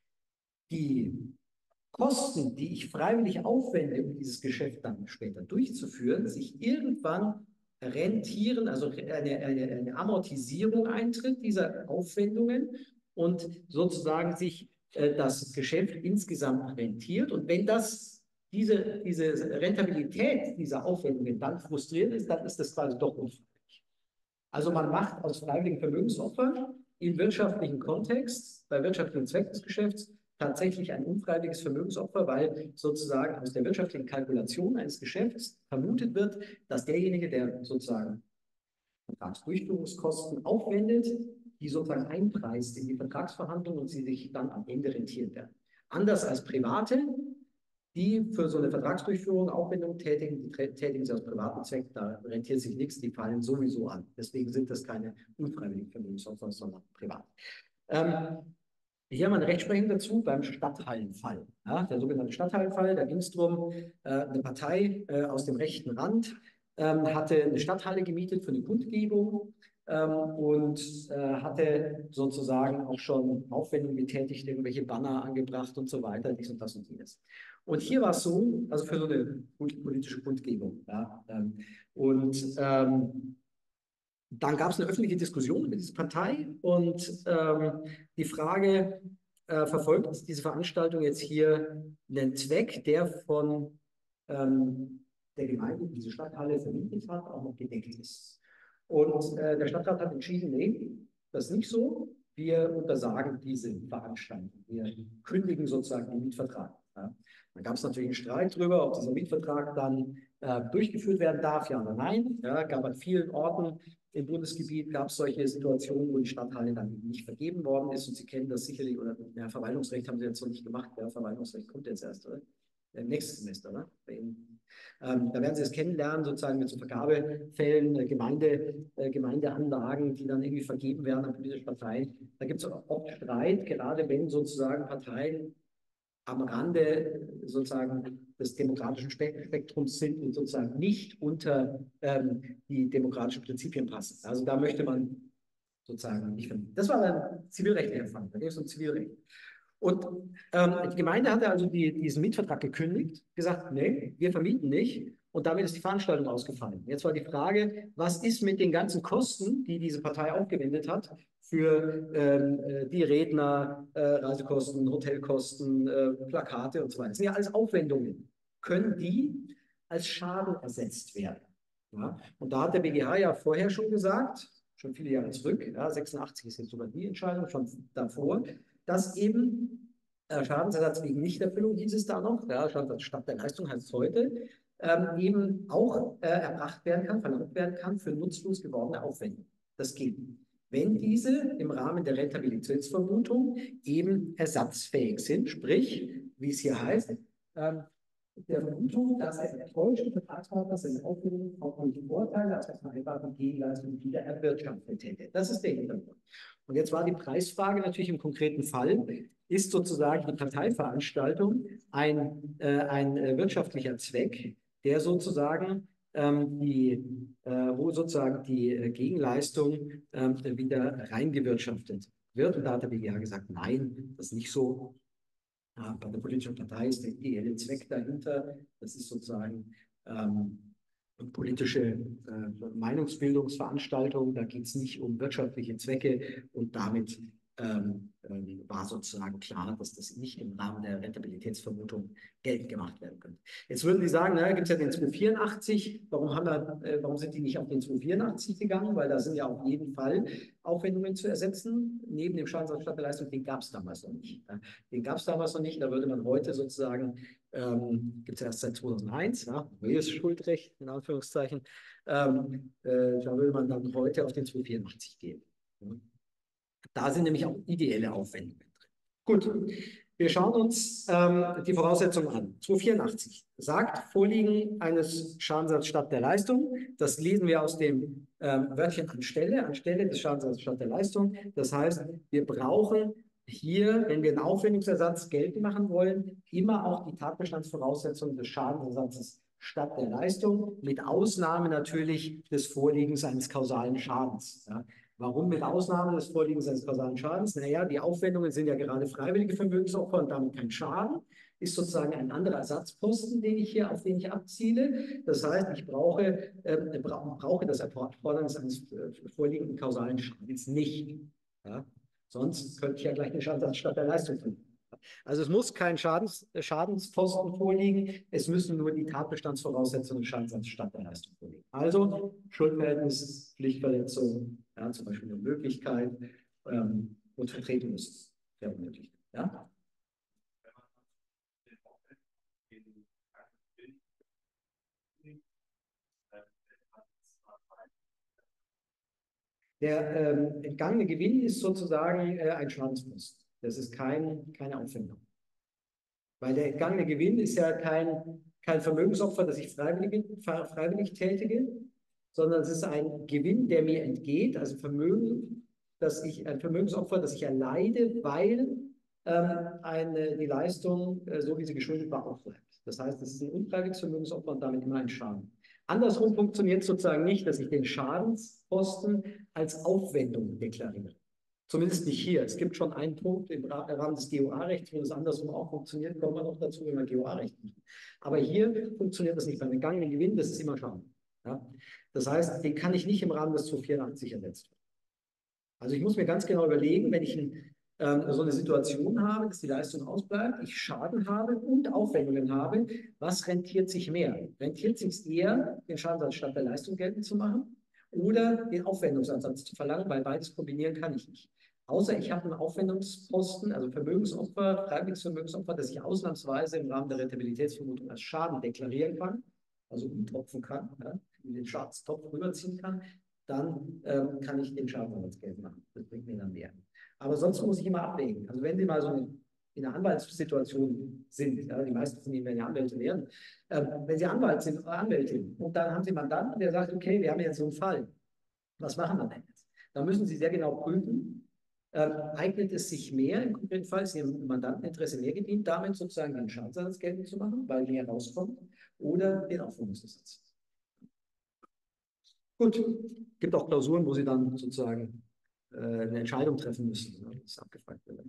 Speaker 1: die Kosten, die ich freiwillig aufwende, um dieses Geschäft dann später durchzuführen, sich irgendwann rentieren, also eine Amortisierung eintritt dieser Aufwendungen und sozusagen sich das Geschäft insgesamt rentiert. Und wenn diese Rentabilität dieser Aufwendungen dann frustrierend ist, dann ist das quasi doch unfreiwillig. Also man macht aus freiwilligen Vermögensopfern im wirtschaftlichen Kontext, bei wirtschaftlichen Zweck des Geschäfts, tatsächlich ein unfreiwilliges Vermögensopfer, weil sozusagen aus der wirtschaftlichen Kalkulation eines Geschäfts vermutet wird, dass derjenige, der sozusagen Vertragsdurchführungskosten aufwendet, die sozusagen einpreist in die Vertragsverhandlungen und sie sich dann am Ende rentieren werden. Anders als Private, die für so eine Vertragsdurchführung Aufwendungen tätigen, die tätigen sie aus privatem Zweck, da rentiert sich nichts, die fallen sowieso an. Deswegen sind das keine unfreiwilligen Vermögensopfer, sondern privat. Hier haben wir eine Rechtsprechung dazu beim Stadthallenfall. Ja, der sogenannte Stadthallenfall, da ging es darum, eine Partei aus dem rechten Rand hatte eine Stadthalle gemietet für eine Kundgebung und hatte sozusagen auch schon Aufwendungen getätigt, irgendwelche Banner angebracht und so weiter, dies und das und jenes. Und hier war es so, also für so eine politische Kundgebung. Ja, dann gab es eine öffentliche Diskussion mit dieser Partei und die Frage, verfolgt diese Veranstaltung jetzt hier einen Zweck, der von der Gemeinde, die diese Stadthalle vermietet hat, auch noch gedeckt ist. Und der Stadtrat hat entschieden, nee, das ist nicht so. Wir untersagen diese Veranstaltung. Wir kündigen sozusagen den Mietvertrag. Ja. Dann gab es natürlich einen Streit darüber, ob dieser Mietvertrag dann durchgeführt werden darf, ja oder nein. Ja, gab an vielen Orten im Bundesgebiet gab es solche Situationen, wo die Stadthalle dann nicht vergeben worden ist. Und Sie kennen das sicherlich, oder ja, Verwaltungsrecht haben Sie jetzt noch nicht gemacht. Ja, Verwaltungsrecht kommt jetzt erst, oder? Nächstes Semester, oder? Da werden Sie es kennenlernen, sozusagen mit so Vergabefällen, Gemeindeanlagen, die dann irgendwie vergeben werden an politische Parteien. Da gibt es oft Streit, gerade wenn sozusagen Parteien am Rande sozusagen des demokratischen Spektrums sind und sozusagen nicht unter die demokratischen Prinzipien passen. Also da möchte man sozusagen nicht finden. Das war ein zivilrechtlicher Fall. Da geht es um Zivilrecht. Und die Gemeinde hatte also diesen Mietvertrag gekündigt, gesagt, nee, wir vermieten nicht. Und damit ist die Veranstaltung ausgefallen. Jetzt war die Frage, was ist mit den ganzen Kosten, die diese Partei aufgewendet hat, für die Redner, Reisekosten, Hotelkosten, Plakate und so weiter. Das sind ja alles Aufwendungen. Können die als Schaden ersetzt werden? Ja? Und da hat der BGH ja vorher schon gesagt, schon viele Jahre zurück, ja, 86 ist jetzt sogar die Entscheidung, schon davor, dass eben Schadensersatz wegen Nichterfüllung hieß es da noch, ja, Schadensersatz statt der Leistung heißt es heute, eben auch erbracht werden kann, verlangt werden kann für nutzlos gewordene Aufwendungen. Das geht. Wenn diese im Rahmen der Rentabilitätsvermutung eben ersatzfähig sind, sprich, wie es hier heißt, der Vermutung, dass ein enttäuschter Vertragspartner seine Aufwendungen auch durch Vorteile aus der vereinbarten Gegenleistung wieder erwirtschaftet hätte. Das ist der Hintergrund. Und jetzt war die Preisfrage natürlich im konkreten Fall, ist sozusagen die Parteiveranstaltung ein wirtschaftlicher Zweck, der sozusagen wo sozusagen die Gegenleistung wieder reingewirtschaftet wird. Und da hat der BGH gesagt, nein, das ist nicht so. Bei der politischen Partei ist der ideelle Zweck dahinter. Das ist sozusagen politische Meinungsbildungsveranstaltung. Da geht es nicht um wirtschaftliche Zwecke und damit war sozusagen klar, dass das nicht im Rahmen der Rentabilitätsvermutung geltend gemacht werden könnte. Jetzt würden die sagen, naja, gibt es ja den 284, warum sind die nicht auf den 284 gegangen? Weil da sind ja auf jeden Fall Aufwendungen zu ersetzen, neben dem Schadensersatz statt der Leistung, den gab es damals noch nicht. Den gab es damals noch nicht, da würde man heute sozusagen, gibt es erst seit 2001, ja, neues Schuldrecht in Anführungszeichen, da würde man dann heute auf den 284 gehen. Ja. Da sind nämlich auch ideelle Aufwendungen drin. Gut, wir schauen uns die Voraussetzungen an. 284 sagt Vorliegen eines Schadensersatzes statt der Leistung. Das lesen wir aus dem Wörtchen anstelle des Schadensersatzes statt der Leistung. Das heißt, wir brauchen hier, wenn wir einen Aufwendungsersatz geltend machen wollen, immer auch die Tatbestandsvoraussetzungen des Schadensersatzes statt der Leistung, mit Ausnahme natürlich des Vorliegens eines kausalen Schadens. Ja. Warum mit Ausnahme des Vorliegens eines kausalen Schadens? Naja, die Aufwendungen sind ja gerade freiwillige Vermögensopfer und damit kein Schaden. Ist sozusagen ein anderer Ersatzposten, auf den ich abziele. Das heißt, ich brauche das Erfordernis eines vorliegenden kausalen Schadens nicht. Ja? Sonst könnte ich ja gleich den Schadensersatz statt der Leistung finden. Also es muss kein Schadensposten vorliegen, es müssen nur die Tatbestandsvoraussetzungen des Schadensersatzes statt der Leistung vorliegen. Also Schuldverhältnis, Pflichtverletzung, ja, zum Beispiel eine Möglichkeit und Vertretung ist ja möglich. Ja? Der entgangene Gewinn ist sozusagen ein Schadensposten. Das ist keine Aufwendung. Weil der entgangene Gewinn ist ja kein Vermögensopfer, das ich freiwillig tätige, sondern es ist ein Gewinn, der mir entgeht, also ein Vermögensopfer, das ich erleide, weil die Leistung, so wie sie geschuldet war, ausbleibt. Das heißt, es ist ein unfreiwilliges Vermögensopfer und damit immer ein Schaden. Andersrum funktioniert es sozusagen nicht, dass ich den Schadensposten als Aufwendung deklariere. Zumindest nicht hier. Es gibt schon einen Punkt im Rahmen des GOA-Rechts, wo das andersrum auch funktioniert, kommen wir noch dazu, wenn wir GOA-Recht machen. Aber hier funktioniert das nicht. Beim entgangenen Gewinn, das ist immer Schaden. Ja? Das heißt, den kann ich nicht im Rahmen des 284 ersetzt werden. Also ich muss mir ganz genau überlegen, wenn ich so eine Situation habe, dass die Leistung ausbleibt, ich Schaden habe und Aufwendungen habe, was rentiert sich mehr? Rentiert sich eher, den Schadensersatz statt der Leistung geltend zu machen oder den Aufwendungsansatz zu verlangen, weil beides kombinieren kann ich nicht. Außer ich habe einen Aufwendungsposten, also Vermögensopfer, freiwilliges Vermögensopfer, das ich ausnahmsweise im Rahmen der Rentabilitätsvermutung als Schaden deklarieren kann, also umtopfen kann, ja, in den Schadenstopf rüberziehen kann, dann kann ich den Schadensersatz geltend machen. Das bringt mir dann mehr. Aber sonst muss ich immer abwägen. Also wenn Sie mal so in einer Anwaltssituation sind, ja, die meisten von Ihnen werden ja Anwälte werden, wenn Sie Anwalt sind oder Anwältin und dann haben Sie einen Mandanten, der sagt, okay, wir haben jetzt so einen Fall, was machen wir denn jetzt? Da müssen Sie sehr genau prüfen, eignet es sich mehr, im konkreten Fall ist Ihrem Mandanteninteresse mehr gedient, damit sozusagen den Schadensersatz geltend zu machen, weil mehr rauskommt, oder den Aufwendungsersatz. Gut, gibt auch Klausuren, wo Sie dann sozusagen eine Entscheidung treffen müssen. Ne? Das ist abgefragt wird.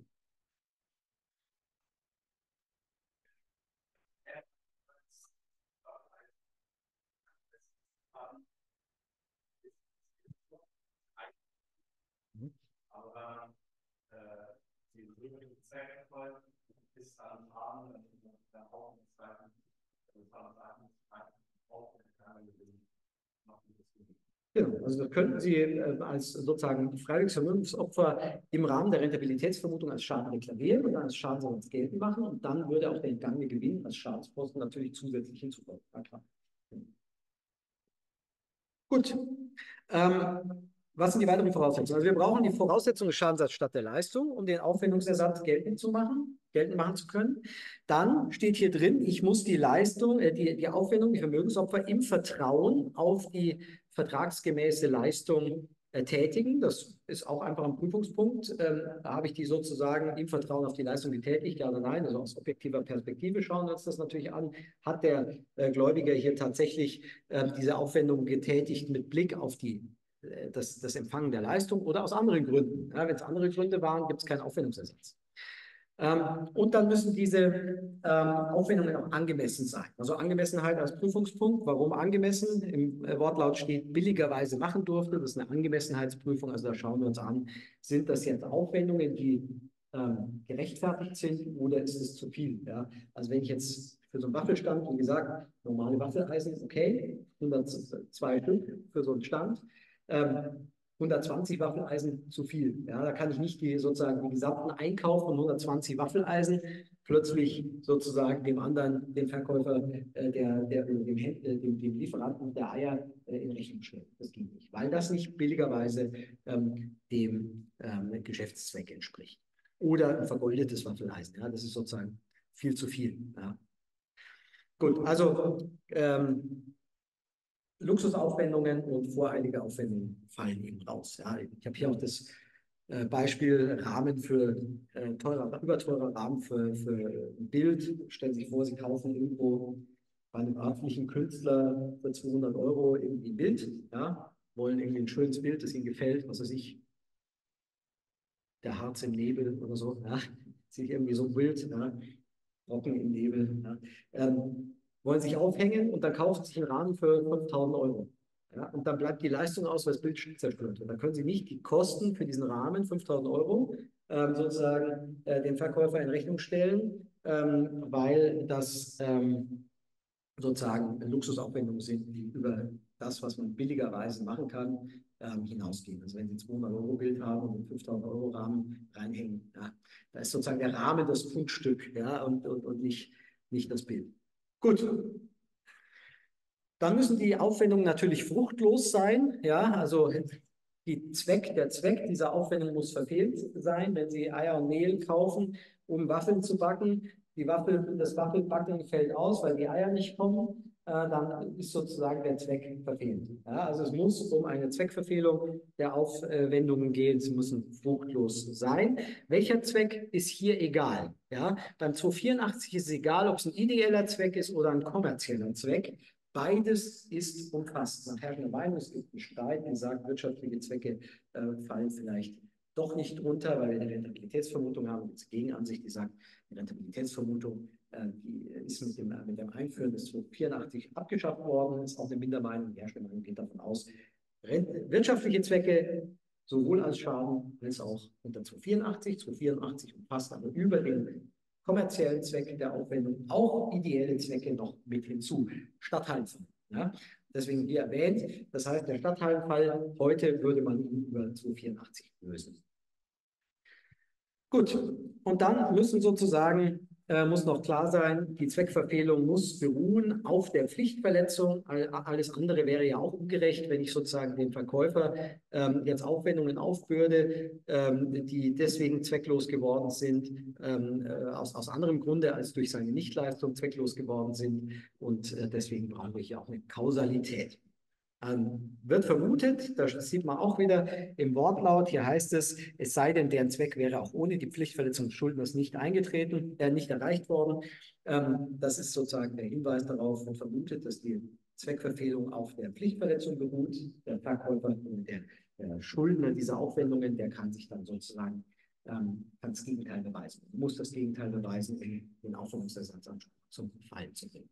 Speaker 2: Aber die übrige Zweckvoll ist dann Abend dann auch im zweiten,
Speaker 1: Genau, also das könnten Sie als sozusagen freiwilliges Vermögensopfer im Rahmen der Rentabilitätsvermutung als Schaden deklarieren und dann als Schadensersatz geltend machen und dann würde auch der entgangene Gewinn als Schadensposten natürlich zusätzlich hinzukommen. Ja, klar. Gut. Was sind die weiteren Voraussetzungen? Also wir brauchen die Voraussetzung des Schadensersatzes statt der Leistung, um den Aufwendungsersatz geltend machen zu können. Dann steht hier drin, ich muss die Leistung, die Aufwendung, die Vermögensopfer im Vertrauen auf die vertragsgemäße Leistung tätigen. Das ist auch einfach ein Prüfungspunkt. Habe ich die sozusagen im Vertrauen auf die Leistung getätigt, ja oder nein? Also aus objektiver Perspektive schauen wir uns das natürlich an. Hat der Gläubiger hier tatsächlich diese Aufwendung getätigt mit Blick auf die das Empfangen der Leistung oder aus anderen Gründen. Ja, wenn es andere Gründe waren, gibt es keinen Aufwendungsersatz. Und dann müssen diese Aufwendungen auch angemessen sein. Also Angemessenheit als Prüfungspunkt. Warum angemessen? Im Wortlaut steht billigerweise machen durfte. Das ist eine Angemessenheitsprüfung. Also da schauen wir uns an, sind das jetzt Aufwendungen, die gerechtfertigt sind oder ist es zu viel? Ja? Also wenn ich jetzt für so einen Waffelstand, wie gesagt, normale Waffeleisen ist okay, 102 Stück für so einen Stand. 120 Waffeleisen zu viel. Ja, da kann ich nicht sozusagen den gesamten Einkauf von 120 Waffeleisen plötzlich sozusagen dem anderen, dem Verkäufer, dem Lieferanten der Eier in Rechnung stellen. Das geht nicht, weil das nicht billigerweise dem Geschäftszweck entspricht. Oder ein vergoldetes Waffeleisen. Ja, das ist sozusagen viel zu viel. Ja. Gut, also Luxusaufwendungen und voreilige Aufwendungen fallen eben raus. Ja, ich habe hier auch das Beispiel Rahmen für überteurer Rahmen für ein Bild. Stellen Sie sich vor, Sie kaufen irgendwo bei einem örtlichen Künstler für 200 Euro irgendwie ein Bild, ja, wollen irgendwie ein schönes Bild, das Ihnen gefällt, was weiß ich, der Harz im Nebel oder so, ja, sich irgendwie so ein Bild, ja, Rocken im Nebel, ja, wollen sich aufhängen und dann kaufen Sie sich einen Rahmen für 5.000 Euro. Ja, und dann bleibt die Leistung aus, weil das Bild zerstört. Und dann können Sie nicht die Kosten für diesen Rahmen, 5.000 Euro, sozusagen dem Verkäufer in Rechnung stellen, weil das sozusagen Luxusaufwendungen sind, die über das, was man billigerweise machen kann, hinausgehen. Also wenn Sie 200 Euro Bild haben und einen 5.000 Euro Rahmen reinhängen, ja, da ist sozusagen der Rahmen das Fundstück, ja, und nicht das Bild. Gut. Dann müssen die Aufwendungen natürlich fruchtlos sein. Ja, also der Zweck dieser Aufwendung muss verfehlt sein. Wenn Sie Eier und Mehl kaufen, um Waffeln zu backen, das Waffelbacken fällt aus, weil die Eier nicht kommen, dann ist sozusagen der Zweck verfehlt. Ja, also es muss um eine Zweckverfehlung der Aufwendungen gehen. Sie müssen fruchtlos sein. Welcher Zweck ist hier egal? Ja, beim 284 ist es egal, ob es ein ideeller Zweck ist oder ein kommerzieller Zweck. Beides ist umfasst. Nach herrschender Meinung, es gibt einen Streit, der sagt, wirtschaftliche Zwecke fallen vielleicht doch nicht drunter, weil wir eine Rentabilitätsvermutung haben. Es gibt eine Gegenansicht, die sagt, die Rentabilitätsvermutung die ist mit dem Einführen des 284 abgeschafft worden. Das ist auch eine Mindermeinung. Die herrschende Meinung geht davon aus, wirtschaftliche Zwecke sowohl als Schaden als auch unter 284. 284 umfasst aber über den kommerziellen Zwecke der Aufwendung auch ideelle Zwecke noch mit hinzu. Stadtteilfall. Ja? Deswegen hier erwähnt. Das heißt, der Stadtteilfall, heute würde man ihn über 284 lösen. Gut, und dann müssen sozusagen, muss noch klar sein, die Zweckverfehlung muss beruhen auf der Pflichtverletzung. Alles andere wäre ja auch ungerecht, wenn ich sozusagen dem Verkäufer jetzt Aufwendungen aufbürde, die deswegen zwecklos geworden sind, aus anderem Grunde als durch seine Nichtleistung zwecklos geworden sind. Und deswegen brauche ich ja auch eine Kausalität. Wird vermutet, das sieht man auch wieder im Wortlaut, hier heißt es, es sei denn, deren Zweck wäre auch ohne die Pflichtverletzung des Schuldners nicht nicht erreicht worden. Das ist sozusagen der Hinweis darauf, wird vermutet, dass die Zweckverfehlung auf der Pflichtverletzung beruht. Der Verkäufer und der Schuldner dieser Aufwendungen, der kann sich dann sozusagen kann das Gegenteil beweisen, muss das Gegenteil beweisen, um den Aufwendungsersatzanspruch zum Fall zu bringen.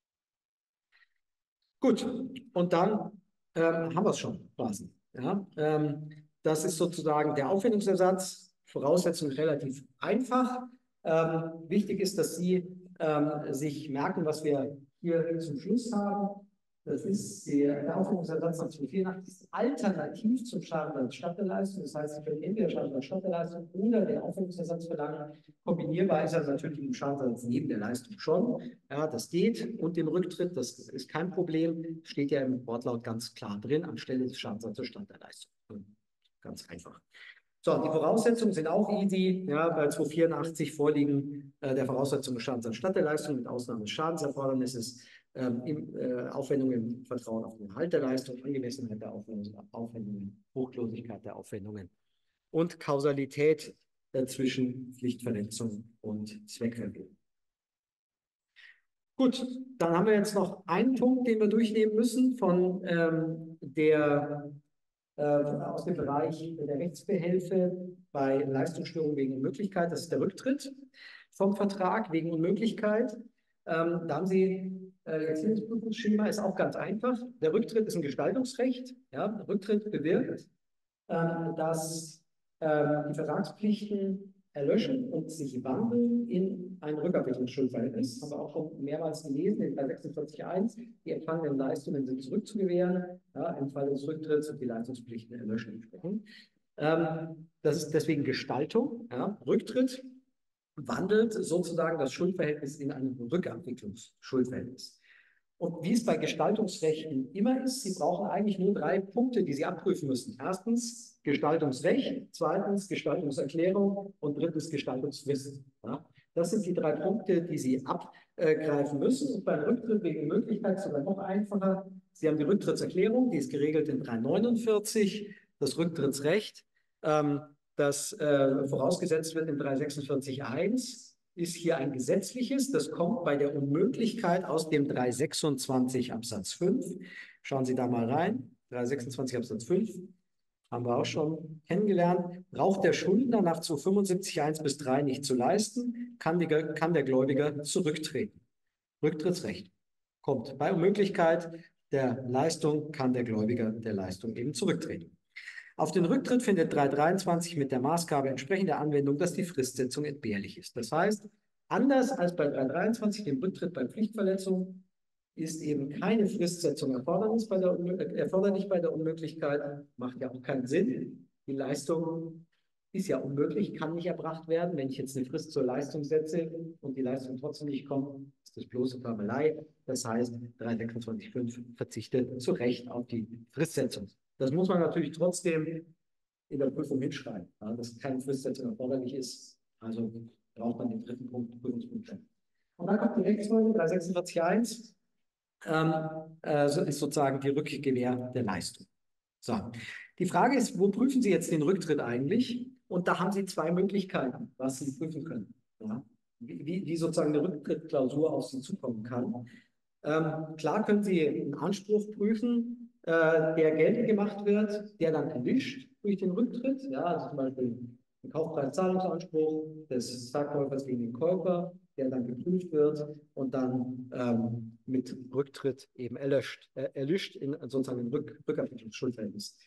Speaker 1: Gut, und dann haben wir es schon quasi. Ja? Das ist sozusagen der Aufwendungsersatz. Voraussetzung relativ einfach. Wichtig ist, dass Sie sich merken, was wir hier zum Schluss haben. Das ist der Aufwendungsersatz nach 284 ist alternativ zum Schaden als Stadtleistung. Das heißt, Sie können entweder Schaden als Stadtleistung oder den Aufwendungsersatz verlangen. Kombinierbar ist er natürlich im Schadenersatz neben der Leistung schon. Ja, das geht. Und den Rücktritt, das ist kein Problem. Steht ja im Wortlaut ganz klar drin, anstelle des Schadensersatzes Stand der Leistung. Ganz einfach. So, die Voraussetzungen sind auch easy. Ja, bei 284 vorliegen der Voraussetzungen des Schadensersatz Stand der Leistung mit Ausnahme des Schadenserfordernisses. Aufwendungen im Vertrauen auf den Erhalt der Leistung, Angemessenheit der Aufwendungen, Fruchtlosigkeit der Aufwendungen und Kausalität zwischen Pflichtverletzung und Zweckverfehlung. Gut, dann haben wir jetzt noch einen Punkt, den wir durchnehmen müssen von der aus dem Bereich der Rechtsbehelfe bei Leistungsstörungen wegen Unmöglichkeit. Das ist der Rücktritt vom Vertrag wegen Unmöglichkeit. Da haben Sie jetzt hier das Prüfungsschema, ist auch ganz einfach. Der Rücktritt ist ein Gestaltungsrecht. Ja? Der Rücktritt bewirkt, dass die Vertragspflichten erlöschen und sich wandeln in ein Rückabwicklungsschuldverhältnis. Haben wir auch schon mehrmals gelesen in 46.1. Die empfangenen Leistungen sind zurückzugewähren. Ja, im Falle des Rücktritts und die Leistungspflichten erlöschen entsprechend. Das ist deswegen Gestaltung. Ja. Rücktritt wandelt sozusagen das Schuldverhältnis in ein Rückabwicklungsschuldverhältnis. Und wie es bei Gestaltungsrechten immer ist, Sie brauchen eigentlich nur 3 Punkte, die Sie abprüfen müssen. Erstens Gestaltungsrecht, zweitens Gestaltungserklärung und drittens Gestaltungswissen. Ja, das sind die 3 Punkte, die Sie abgreifen müssen. Und beim Rücktritt wegen Möglichkeit sogar noch einfacher. Sie haben die Rücktrittserklärung, die ist geregelt in 349, das Rücktrittsrecht, das vorausgesetzt wird in 346.1. ist hier ein gesetzliches, das kommt bei der Unmöglichkeit aus dem 326 Absatz 5. Schauen Sie da mal rein. 326 Absatz 5 haben wir auch schon kennengelernt. Braucht der Schuldner nach 275.1 bis 3 nicht zu leisten, kann der Gläubiger zurücktreten. Rücktrittsrecht kommt bei Unmöglichkeit der Leistung, kann der Gläubiger der Leistung eben zurücktreten. Auf den Rücktritt findet 323 mit der Maßgabe entsprechende Anwendung, dass die Fristsetzung entbehrlich ist. Das heißt, anders als bei 323, dem Rücktritt bei Pflichtverletzung, ist eben keine Fristsetzung erforderlich bei der Unmöglichkeit. Macht ja auch keinen Sinn. Die Leistung ist ja unmöglich, kann nicht erbracht werden. Wenn ich jetzt eine Frist zur Leistung setze und die Leistung trotzdem nicht kommt, ist das bloße Farmelei. Das heißt, 326.5 verzichtet zu Recht auf die Fristsetzung. Das muss man natürlich trotzdem in der Prüfung hinschreiben, ja, dass keine Fristsetzung erforderlich ist. Also braucht man den dritten Punkt, Prüfungspunkt. Und dann kommt die Rechtsfolge 346.1, ist sozusagen die Rückgewähr der Leistung. So, die Frage ist, wo prüfen Sie jetzt den Rücktritt eigentlich? Und da haben Sie 2 Möglichkeiten, was Sie prüfen können. Ja? Wie sozusagen eine Rücktrittklausur auf Sie zukommen kann. Klar können Sie einen Anspruch prüfen, der geltend gemacht wird, der dann erlischt durch den Rücktritt. Ja, also zum Beispiel ein Kaufpreiszahlungsanspruch des Verkäufers gegen den Käufer, der dann geprüft wird und dann mit Rücktritt eben erlischt in sozusagen ein Rückabwicklungsschuldverhältnis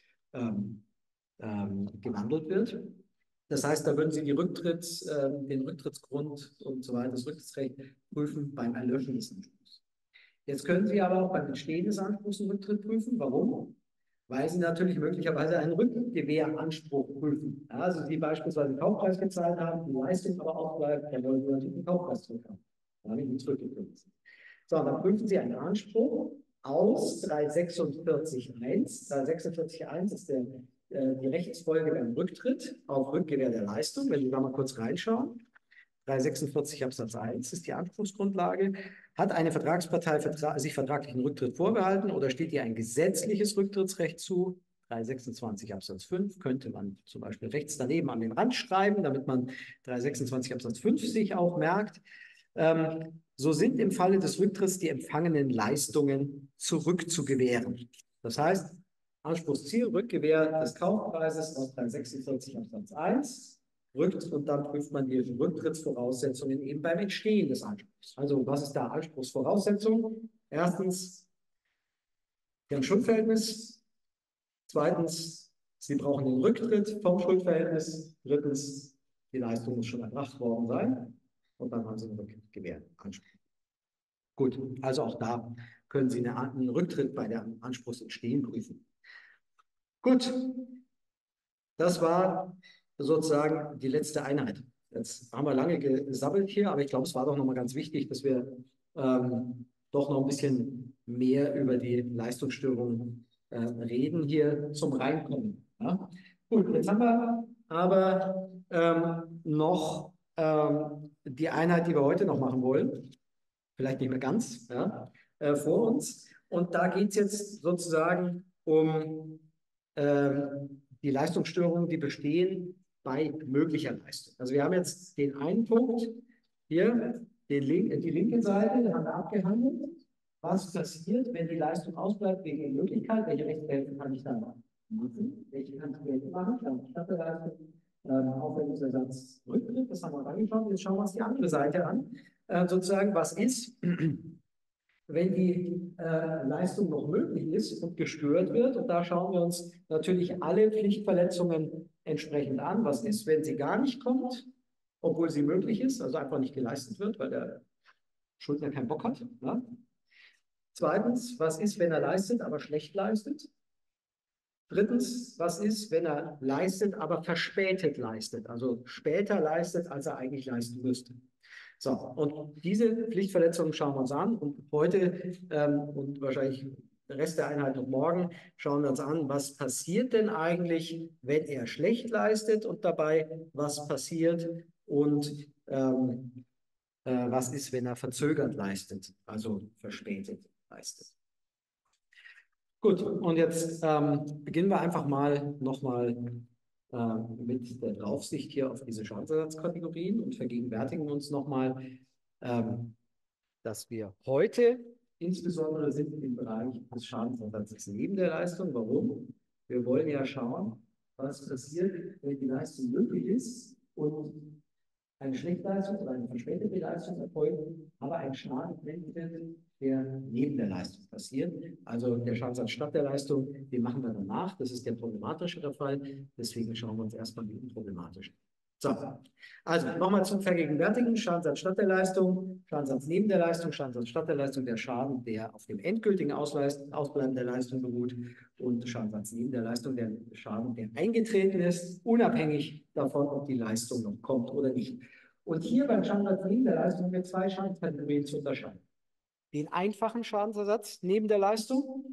Speaker 1: gewandelt wird. Das heißt, da würden Sie den Rücktrittsgrund und so weiter, das Rücktrittsrecht prüfen beim Erlöschen des Anspruchs. Jetzt können Sie aber auch beim Entstehen des Anspruchs einen Rücktritt prüfen. Warum? Weil Sie natürlich möglicherweise einen Rückgewähranspruch prüfen. Ja, also Sie beispielsweise den Kaufpreis gezahlt haben, die Leistung aber auch bleibt, dann wollen Sie natürlich den Kaufpreis zurückhaben. Dann habe ich ihn zurückgeführt. So, dann prüfen Sie einen Anspruch aus 346.1. 346.1 ist die Rechtsfolge beim Rücktritt auf Rückgewähr der Leistung. Wenn Sie da mal kurz reinschauen. 346 Absatz 1 ist die Anspruchsgrundlage. Hat eine Vertragspartei sich vertraglichen Rücktritt vorbehalten oder steht ihr ein gesetzliches Rücktrittsrecht zu? 326 Absatz 5 könnte man zum Beispiel rechts daneben an den Rand schreiben, damit man 326 Absatz 5 sich auch merkt. So sind im Falle des Rücktritts die empfangenen Leistungen zurückzugewähren. Das heißt, Anspruchsziel, Rückgewähr des Kaufpreises aus 346 Absatz 1. Und dann prüft man die Rücktrittsvoraussetzungen eben beim Entstehen des Anspruchs. Also was ist da Anspruchsvoraussetzung? Erstens, Sie haben ein Schuldverhältnis. Zweitens, Sie brauchen den Rücktritt vom Schuldverhältnis. Drittens, die Leistung muss schon erbracht worden sein. Und dann haben Sie einen Rückgewähranspruch. Gut, also auch da können Sie einen Rücktritt bei der Anspruchsentstehen prüfen. Gut, das war sozusagen die letzte Einheit. Jetzt haben wir lange gesammelt hier, aber ich glaube, es war doch nochmal ganz wichtig, dass wir doch noch ein bisschen mehr über die Leistungsstörungen reden hier zum Reinkommen. Ja? Gut, jetzt haben wir aber noch die Einheit, die wir heute noch machen wollen. Vielleicht nicht mehr ganz, ja, vor uns. Und da geht es jetzt sozusagen um die Leistungsstörungen, die bestehen bei möglicher Leistung. Also wir haben jetzt den einen Punkt hier, die linke Seite, haben wir abgehandelt. Was passiert, wenn die Leistung ausbleibt wegen Möglichkeit? Welche Rechtsbehelfe kann ich dann machen? machen. Welche kann ich geltend machen? Stadtleistung, Aufwendungsersatz, Rücktritt, das haben wir uns angeschaut. Jetzt schauen wir uns die andere Seite an. Sozusagen, was ist, wenn die Leistung noch möglich ist und gestört wird? Und da schauen wir uns natürlich alle Pflichtverletzungen entsprechend an. Was ist, wenn sie gar nicht kommt, obwohl sie möglich ist, also einfach nicht geleistet wird, weil der Schuldner keinen Bock hat. Ja? Zweitens, was ist, wenn er leistet, aber schlecht leistet? Drittens, was ist, wenn er leistet, aber verspätet leistet, also später leistet, als er eigentlich leisten müsste? So, und diese Pflichtverletzungen schauen wir uns an und heute und wahrscheinlich der Rest der Einheit noch morgen schauen wir uns an, was passiert denn eigentlich, wenn er schlecht leistet und dabei was passiert und was ist, wenn er verzögert leistet, also verspätet leistet. Gut, und jetzt beginnen wir einfach mal nochmal mit der Draufsicht hier auf diese Schadensersatzkategorien und vergegenwärtigen uns nochmal, dass wir heute insbesondere sind im Bereich des Schadensersatzes neben der Leistung. Warum? Wir wollen ja schauen, was passiert, wenn die Leistung möglich ist und eine Schlechtleistung oder eine verspätete Leistung erfolgt, aber ein Schaden eintritt, der neben der Leistung passiert. Also der Schadensersatz statt der Leistung, den machen wir danach. Das ist der problematischere Fall. Deswegen schauen wir uns erstmal die unproblematischen. So, also nochmal zum Vergegenwärtigen. Schadensersatz statt der Leistung, Schadensersatz neben der Leistung, Schadensersatz statt der Leistung, der Schaden, der auf dem endgültigen Ausbleiben der Leistung beruht und Schadensersatz neben der Leistung, der Schaden, der eingetreten ist, unabhängig davon, ob die Leistung noch kommt oder nicht. Und hier beim Schadensersatz neben der Leistung haben wir zwei Schadenskategorien zu unterscheiden. Den einfachen Schadensersatz neben der Leistung,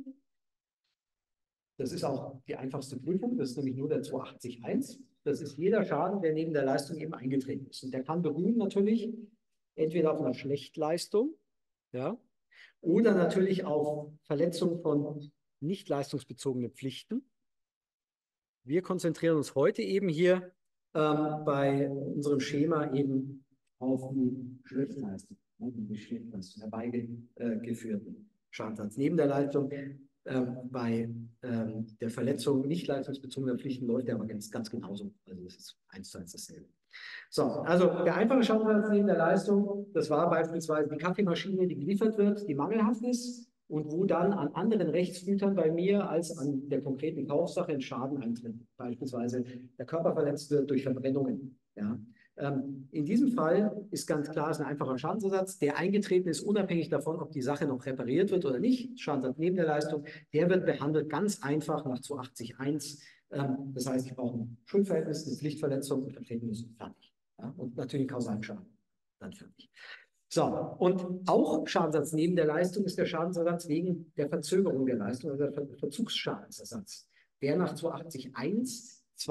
Speaker 1: das ist auch die einfachste Prüfung, das ist nämlich nur der 280.1. Das ist jeder Schaden, der neben der Leistung eben eingetreten ist. Und der kann beruhen natürlich entweder auf einer Schlechtleistung, ja, oder natürlich auf Verletzung von nicht leistungsbezogenen Pflichten. Wir konzentrieren uns heute eben hier bei unserem Schema eben auf die Schlechtleistung, die Schlechtleistung herbeigeführten Schadensersatz neben der Leistung. Bei der Verletzung nicht leistungsbezogener Pflichten läuft der aber ganz genauso. Also das ist 1:1 dasselbe. So, also der einfache Schadensersatz neben der Leistung, das war beispielsweise die Kaffeemaschine, die geliefert wird, die mangelhaft ist und wo dann an anderen Rechtsgütern bei mir als an der konkreten Kaufsache ein Schaden eintritt. Beispielsweise der Körper verletzt wird durch Verbrennungen. Ja. In diesem Fall ist ganz klar, es ist ein einfacher Schadensersatz, der eingetreten ist, unabhängig davon, ob die Sache noch repariert wird oder nicht. Schadensersatz neben der Leistung, der wird behandelt ganz einfach nach 280.1. Das heißt, ich brauche ein Schuldverhältnis, eine Pflichtverletzung und vertreten ist fertig. Ja? Und natürlich kausalen Schaden. Dann fertig. So, und auch Schadensersatz neben der Leistung ist der Schadensersatz wegen der Verzögerung der Leistung, also der Verzugsschadensersatz, der nach 280.1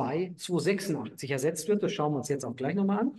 Speaker 1: 286 ersetzt wird. Das schauen wir uns jetzt auch gleich nochmal an.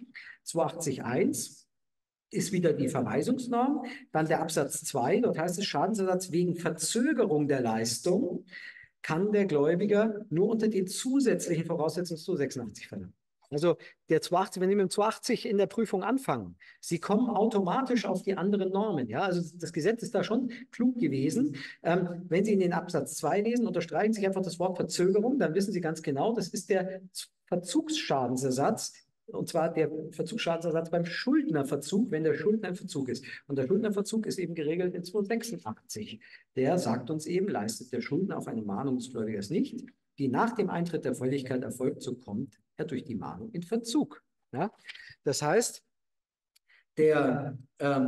Speaker 1: 280.1 ist wieder die Verweisungsnorm. Dann der Absatz 2, dort heißt es Schadensersatz wegen Verzögerung der Leistung kann der Gläubiger nur unter den zusätzlichen Voraussetzungen 286 verlangen. Also der 280, wenn Sie mit dem 280 in der Prüfung anfangen, Sie kommen automatisch auf die anderen Normen. Ja, also das Gesetz ist da schon klug gewesen. Wenn Sie in den Absatz 2 lesen, unterstreichen Sie sich einfach das Wort Verzögerung, dann wissen Sie ganz genau, das ist der Verzugsschadensersatz. Und zwar der Verzugsschadensersatz beim Schuldnerverzug, wenn der Schuldner im Verzug ist. Und der Schuldnerverzug ist eben geregelt in 286. Der sagt uns eben, leistet der Schuldner auf eine Mahnung des Gläubigers nicht, die nach dem Eintritt der Fälligkeit erfolgt, so kommt er durch die Mahnung in Verzug. Ja? Das heißt, der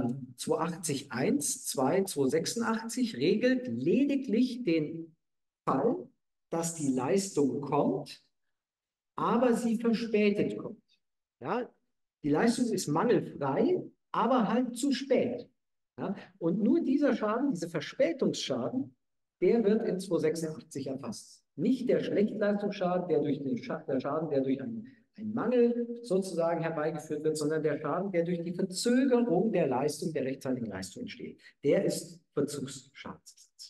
Speaker 1: 280.1, 286 regelt lediglich den Fall, dass die Leistung kommt, aber sie verspätet kommt. Ja? Die Leistung ist mangelfrei, aber halt zu spät. Ja? Und nur dieser Schaden, dieser Verspätungsschaden, der wird in 286 erfasst. Nicht der Schlechtleistungsschaden, der durch der Schaden, der durch einen Mangel sozusagen herbeigeführt wird, sondern der Schaden, der durch die Verzögerung der Leistung, der rechtzeitigen Leistung entsteht. Der ist Verzugsschadensersatz.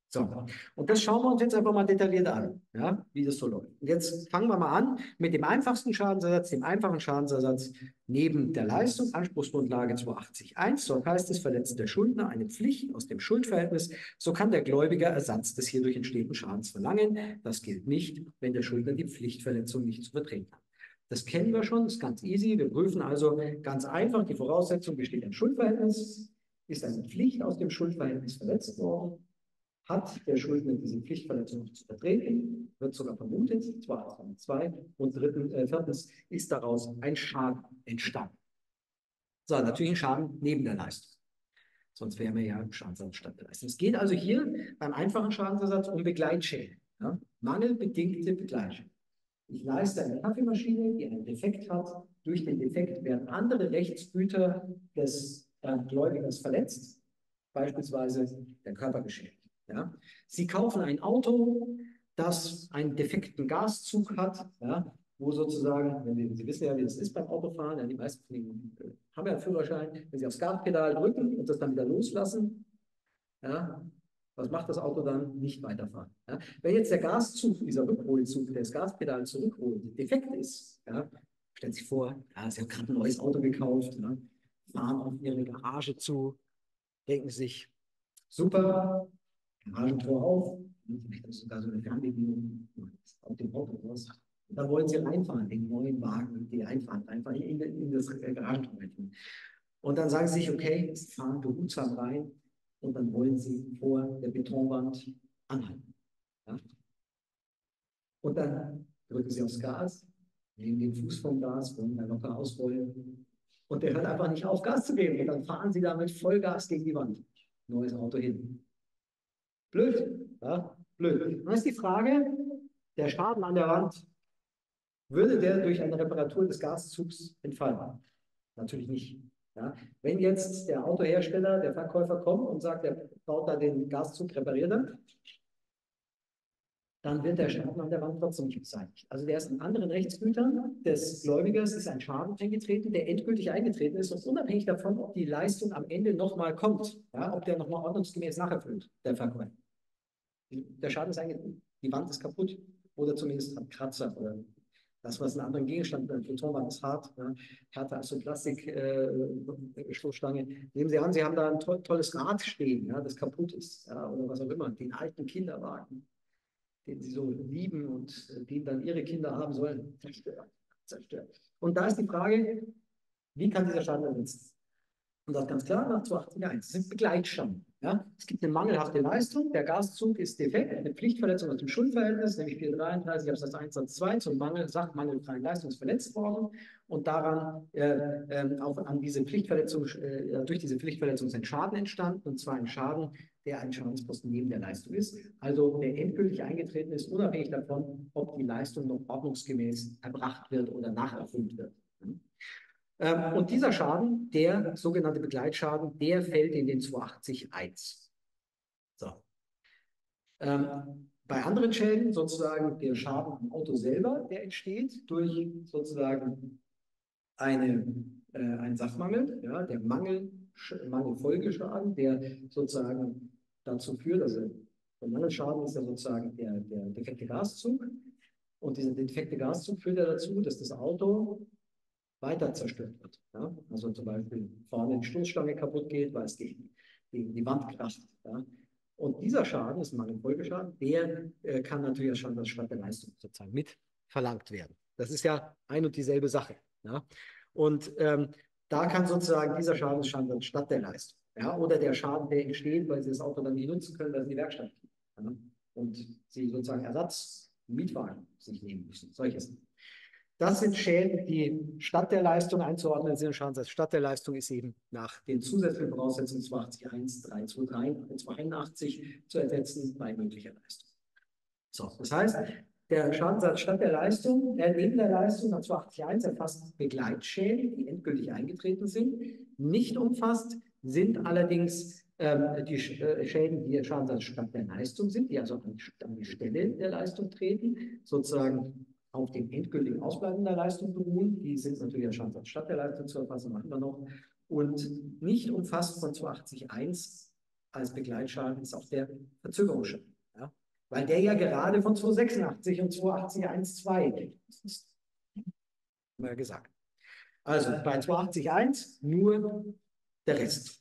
Speaker 1: So, und das schauen wir uns jetzt einfach mal detailliert an, ja, wie das so läuft. Und jetzt fangen wir mal an mit dem einfachsten Schadensersatz, dem einfachen Schadensersatz neben der Leistung, Anspruchsgrundlage 280.1. Dort heißt es, verletzt der Schuldner eine Pflicht aus dem Schuldverhältnis, so kann der Gläubiger Ersatz des hierdurch entstehenden Schadens verlangen. Das gilt nicht, wenn der Schuldner die Pflichtverletzung nicht zu vertreten hat. Das kennen wir schon, ist ganz easy. Wir prüfen also ganz einfach, die Voraussetzung besteht ein Schuldverhältnis, ist eine Pflicht aus dem Schuldverhältnis verletzt worden. Hat der Schuldner diese Pflichtverletzung nicht zu vertreten, wird sogar vermutet, zwar Ausnahme 2, und viertens ist daraus ein Schaden entstanden. So, natürlich ein Schaden neben der Leistung. Sonst wären wir ja im Schadensersatz statt der Leistung. Es geht also hier beim einfachen Schadensersatz um Begleitschäden. Ja? Mangelbedingte Begleitschäden. Ich leiste eine Kaffeemaschine, die einen Defekt hat. Durch den Defekt werden andere Rechtsgüter des Gläubigers verletzt, beispielsweise der Körper geschädigt. Ja? Sie kaufen ein Auto, das einen defekten Gaszug hat, ja? Wo sozusagen, Sie wissen ja, wie das ist beim Autofahren, ja, die meisten von Ihnen haben ja einen Führerschein, wenn Sie aufs Gaspedal drücken und das dann wieder loslassen, ja, was macht das Auto dann? Nicht weiterfahren. Ja? Wenn jetzt der Gaszug, dieser Rückholzug, der das Gaspedal zurückholt, defekt ist, ja, stellen Sie sich vor, ja, Sie haben gerade ein neues Auto gekauft, ja, fahren auf Ihre Garage zu, denken sich, super, Garagentor auf, vielleicht haben Sie sogar so eine Fernbedienung auf dem Auto raus. Und dann wollen Sie reinfahren, den neuen Wagen, die einfahren, einfach in das Garagentor. Und dann sagen Sie sich, okay, fahren behutsam rein, und dann wollen Sie vor der Betonwand anhalten. Ja? Und dann drücken Sie aufs Gas, nehmen den Fuß vom Gas, wollen dann locker ausrollen. Und der hört einfach nicht auf, Gas zu geben. Und dann fahren Sie damit Vollgas gegen die Wand. Neues Auto hin. Blöd. Ja? Blöd. Dann ist die Frage, der Schaden an der Wand, würde der durch eine Reparatur des Gaszugs entfallen? Natürlich nicht. Ja? Wenn jetzt der Autohersteller, der Verkäufer kommt und sagt, er baut da den Gaszug, repariert er, dann wird der Schaden an der Wand trotzdem nicht beseitigt. Also der ist an anderen Rechtsgütern des Gläubigers ist ein Schaden eingetreten, der endgültig eingetreten ist und unabhängig davon, ob die Leistung am Ende nochmal kommt, ja, ob der nochmal ordnungsgemäß nacherfüllt, der Verkäufer. Der Schaden ist eingetreten. Die Wand ist kaputt oder zumindest hat Kratzer oder das, was einen anderen Gegenstand, eine Betonwand ist hart, ja, härter als so Plastik-Stoßstange. Nehmen Sie an, Sie haben da ein tolles Rad stehen, ja, das kaputt ist, ja, oder was auch immer, den alten Kinderwagen, den Sie so lieben und den dann Ihre Kinder haben sollen, zerstört, zerstört. Und da ist die Frage, wie kann dieser Schaden ersetzt? Und das ganz klar nach 281. Das sind Begleitschäden. Ja? Es gibt eine mangelhafte Leistung. Der Gaszug ist defekt, eine Pflichtverletzung aus dem Schuldverhältnis, nämlich 433 Absatz 1 Satz 2 zum sachmangelfreien Leistung ist verletzt worden. Und daran auch an diese Pflichtverletzung, durch diese Pflichtverletzung ist ein Schaden entstanden, und zwar ein Schaden, der ein Schadensposten neben der Leistung ist. Also der endgültig eingetreten ist, unabhängig davon, ob die Leistung noch ordnungsgemäß erbracht wird oder nacherfüllt wird. Und dieser Schaden, der sogenannte Begleitschaden, der fällt in den 280.1. So. Bei anderen Schäden, sozusagen der Schaden am Auto selber, der entsteht durch sozusagen einen Sachmangel, ja, der Mangelfolgeschaden, der sozusagen dazu führt, also der Mangelschaden ist ja sozusagen der defekte Gaszug. Und dieser defekte Gaszug führt ja dazu, dass das Auto weiter zerstört wird. Ja? Also zum Beispiel vorne die Stoßstange kaputt geht, weil es gegen die Wand kracht. Ja? Und dieser Schaden ist ein Mangelfolgeschaden, der kann natürlich als Schaden statt der Leistung sozusagen mit verlangt werden. Das ist ja ein und dieselbe Sache. Ja? Und da kann sozusagen dieser Schaden statt der Leistung. Ja? Oder der Schaden, der entsteht, weil Sie das Auto dann nicht nutzen können, weil Sie in die Werkstatt gehen. Ja? Und Sie sozusagen Ersatz, Mietwagen sich nehmen müssen. Solche Sachen. Das sind Schäden, die statt der Leistung einzuordnen sind. Schadensersatz statt der Leistung ist eben nach den zusätzlichen Voraussetzungen 281, 323, 281 zu ersetzen bei möglicher Leistung. So, das heißt, der Schadensersatz statt der Leistung, neben der Leistung nach 281 erfasst Begleitschäden, die endgültig eingetreten sind. Nicht umfasst sind allerdings die Schäden, die Schadensersatz statt der Leistung sind, die also an die Stelle der Leistung treten, sozusagen auf dem endgültigen Ausbleiben der Leistung beruhen. Die sind natürlich als Schadensersatz statt der Leistung zu erfassen, machen wir noch. Und nicht umfasst von 280.1 als Begleitschaden ist auch der Verzögerungsschaden. Ja? Weil der ja gerade von 286 und 280,12 geht. Das ist mal gesagt. Also bei 280,1 nur der Rest.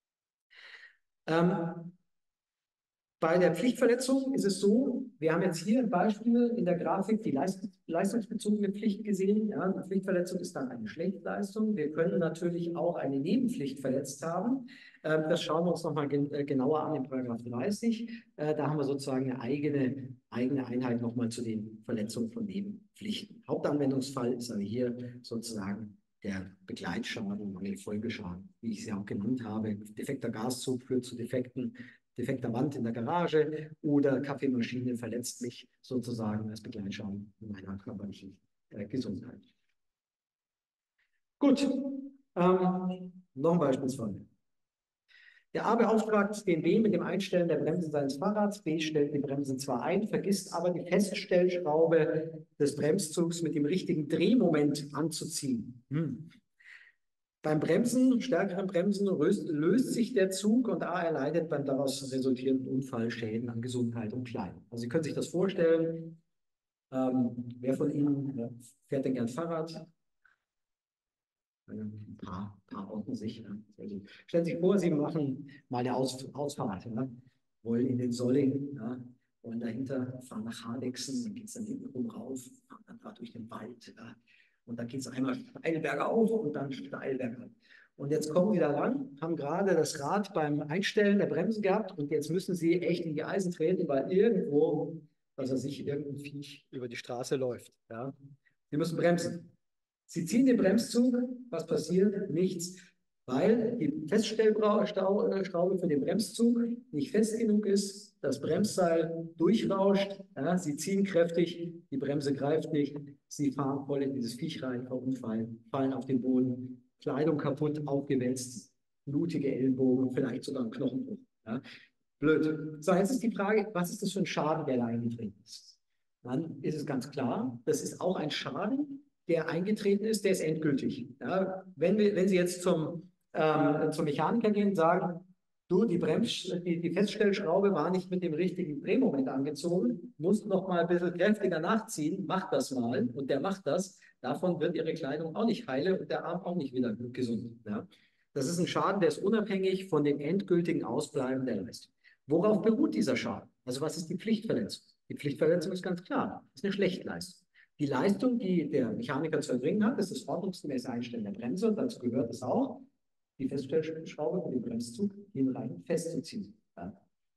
Speaker 1: Bei der Pflichtverletzung ist es so, wir haben jetzt hier ein Beispiel in der Grafik die leistungsbezogene Pflicht gesehen. Ja, die Pflichtverletzung ist dann eine Schlechtleistung. Wir können natürlich auch eine Nebenpflicht verletzt haben. Das schauen wir uns nochmal genauer an in Paragraph 30. Da haben wir sozusagen eine eigene Einheit nochmal zu den Verletzungen von Nebenpflichten. Hauptanwendungsfall ist aber hier sozusagen der Begleitschaden, Mangelfolgeschaden, wie ich sie auch genannt habe. Defekter Gaszug führt zu defekter Wand in der Garage oder Kaffeemaschine verletzt mich sozusagen als Begleitschaden in meiner körperlichen Gesundheit. Gut, noch ein Beispielsfall. Der A beauftragt den B mit dem Einstellen der Bremsen seines Fahrrads. B stellt die Bremsen zwar ein, vergisst aber die Feststellschraube des Bremszugs mit dem richtigen Drehmoment anzuziehen. Beim Bremsen, stärkeren Bremsen, löst sich der Zug und A erleidet beim daraus resultierenden Unfall Schäden an Gesundheit und Kleidung. Also Sie können sich das vorstellen. Wer von Ihnen fährt denn gern Fahrrad? Ein paar ordnen sich. Ja. Also, stellen Sie sich vor, Sie machen mal eine Ausfahrt. Ja. Wollen in den Solling, ja, wollen dahinter, fahren nach Hardexen, dann geht es dann hinten rum rauf, fahren dann da durch den Wald. Ja. Und dann geht es einmal steil bergauf und dann steil bergab. Und jetzt kommen Sie da ran, haben gerade das Rad beim Einstellen der Bremsen gehabt und jetzt müssen Sie echt in die Eisen treten, weil irgendwo, was weiß ich, irgendein Viech über die Straße läuft. Ja. Sie müssen bremsen. Sie ziehen den Bremszug, was passiert? Nichts, weil die Feststellschraube für den Bremszug nicht fest genug ist, das Bremsseil durchrauscht, ja, Sie ziehen kräftig, die Bremse greift nicht, Sie fahren voll in dieses Viech rein, verunfallen, fallen auf den Boden, Kleidung kaputt, aufgewälzt, blutige Ellenbogen, vielleicht sogar ein Knochenbruch. Ja. Blöd. So, jetzt ist die Frage, was ist das für ein Schaden, der da eingetreten ist? Dann ist es ganz klar, das ist auch ein Schaden, der eingetreten ist, der ist endgültig. Ja, wenn Sie jetzt zum Mechaniker gehen und sagen, du, die Feststellschraube war nicht mit dem richtigen Drehmoment angezogen, musst noch mal ein bisschen kräftiger nachziehen, mach das mal und der macht das, davon wird Ihre Kleidung auch nicht heile und der Arm auch nicht wieder gesund. Ja. Das ist ein Schaden, der ist unabhängig von dem endgültigen Ausbleiben der Leistung. Worauf beruht dieser Schaden? Also was ist die Pflichtverletzung? Die Pflichtverletzung ist ganz klar, das ist eine Schlechtleistung. Die Leistung, die der Mechaniker zu erbringen hat, ist das ordnungsgemäße Einstellen der Bremse und dazu gehört es auch, die Feststellschraube für den Bremszug hinrein festzuziehen. Ja.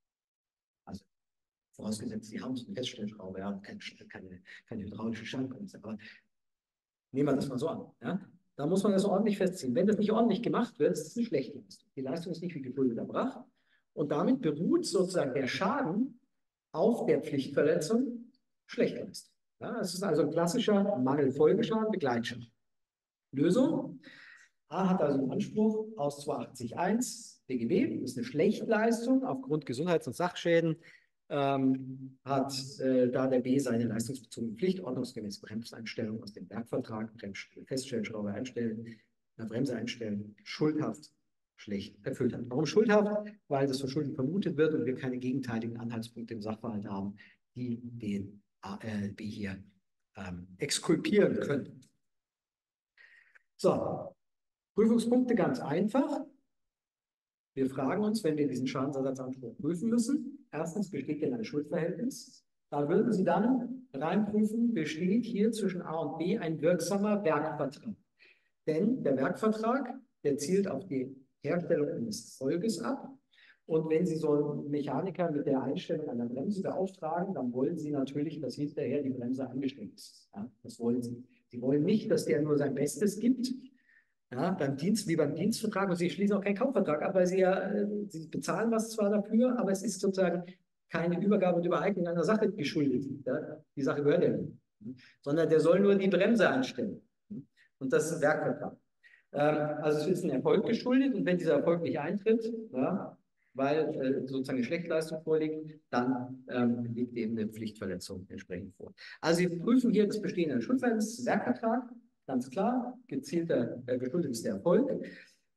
Speaker 1: Also vorausgesetzt, Sie haben so eine Feststellschraube, ja, keine hydraulische Schallbremse, aber nehmen wir das mal so an. Ja. Da muss man das ordentlich festziehen. Wenn das nicht ordentlich gemacht wird, ist es eine schlechte Leistung. Die Leistung ist nicht wie geschuldet erbracht und damit beruht sozusagen der Schaden auf der Pflichtverletzung schlechter ist. Ja, es ist also ein klassischer Mangelfolgeschaden, Begleitschaden. Lösung. A hat also einen Anspruch aus 280.1 BGB, das ist eine Schlechtleistung aufgrund Gesundheits- und Sachschäden, hat da der B seine leistungsbezogene Pflicht, ordnungsgemäß Bremseinstellung aus dem Werkvertrag, Feststellschraube einstellen, Bremse einstellen, schuldhaft schlecht erfüllt hat. Warum schuldhaft? Weil das Verschulden vermutet wird und wir keine gegenteiligen Anhaltspunkte im Sachverhalt haben, die den B hier exkulpieren können. So, Prüfungspunkte ganz einfach. Wir fragen uns, wenn wir diesen Schadensersatzanspruch prüfen müssen, erstens, besteht denn ein Schuldverhältnis? Da würden Sie dann reinprüfen, besteht hier zwischen A und B ein wirksamer Werkvertrag. Denn der Werkvertrag, der zielt auf die Herstellung eines Folges ab. Und wenn Sie so einen Mechaniker mit der Einstellung einer Bremse beauftragen, dann wollen Sie natürlich, dass hinterher die Bremse angestellt ist. Ja, das wollen Sie. Sie wollen nicht, dass der nur sein Bestes gibt. Ja, wie beim Dienstvertrag, und Sie schließen auch keinen Kaufvertrag ab, weil Sie bezahlen was zwar dafür, aber es ist sozusagen keine Übergabe und Übereignung einer Sache geschuldet. Ja, die Sache gehört ja nicht. Sondern der soll nur die Bremse einstellen. Und das ist ein Werkvertrag. Also es ist ein Erfolg geschuldet und wenn dieser Erfolg nicht eintritt, ja, weil sozusagen eine Schlechtleistung vorliegt, dann liegt eben eine Pflichtverletzung entsprechend vor. Also Sie prüfen hier das Bestehen eines Schuldverhältnisses, Werkvertrag, ganz klar, gezielter, geschuldet ist der Erfolg.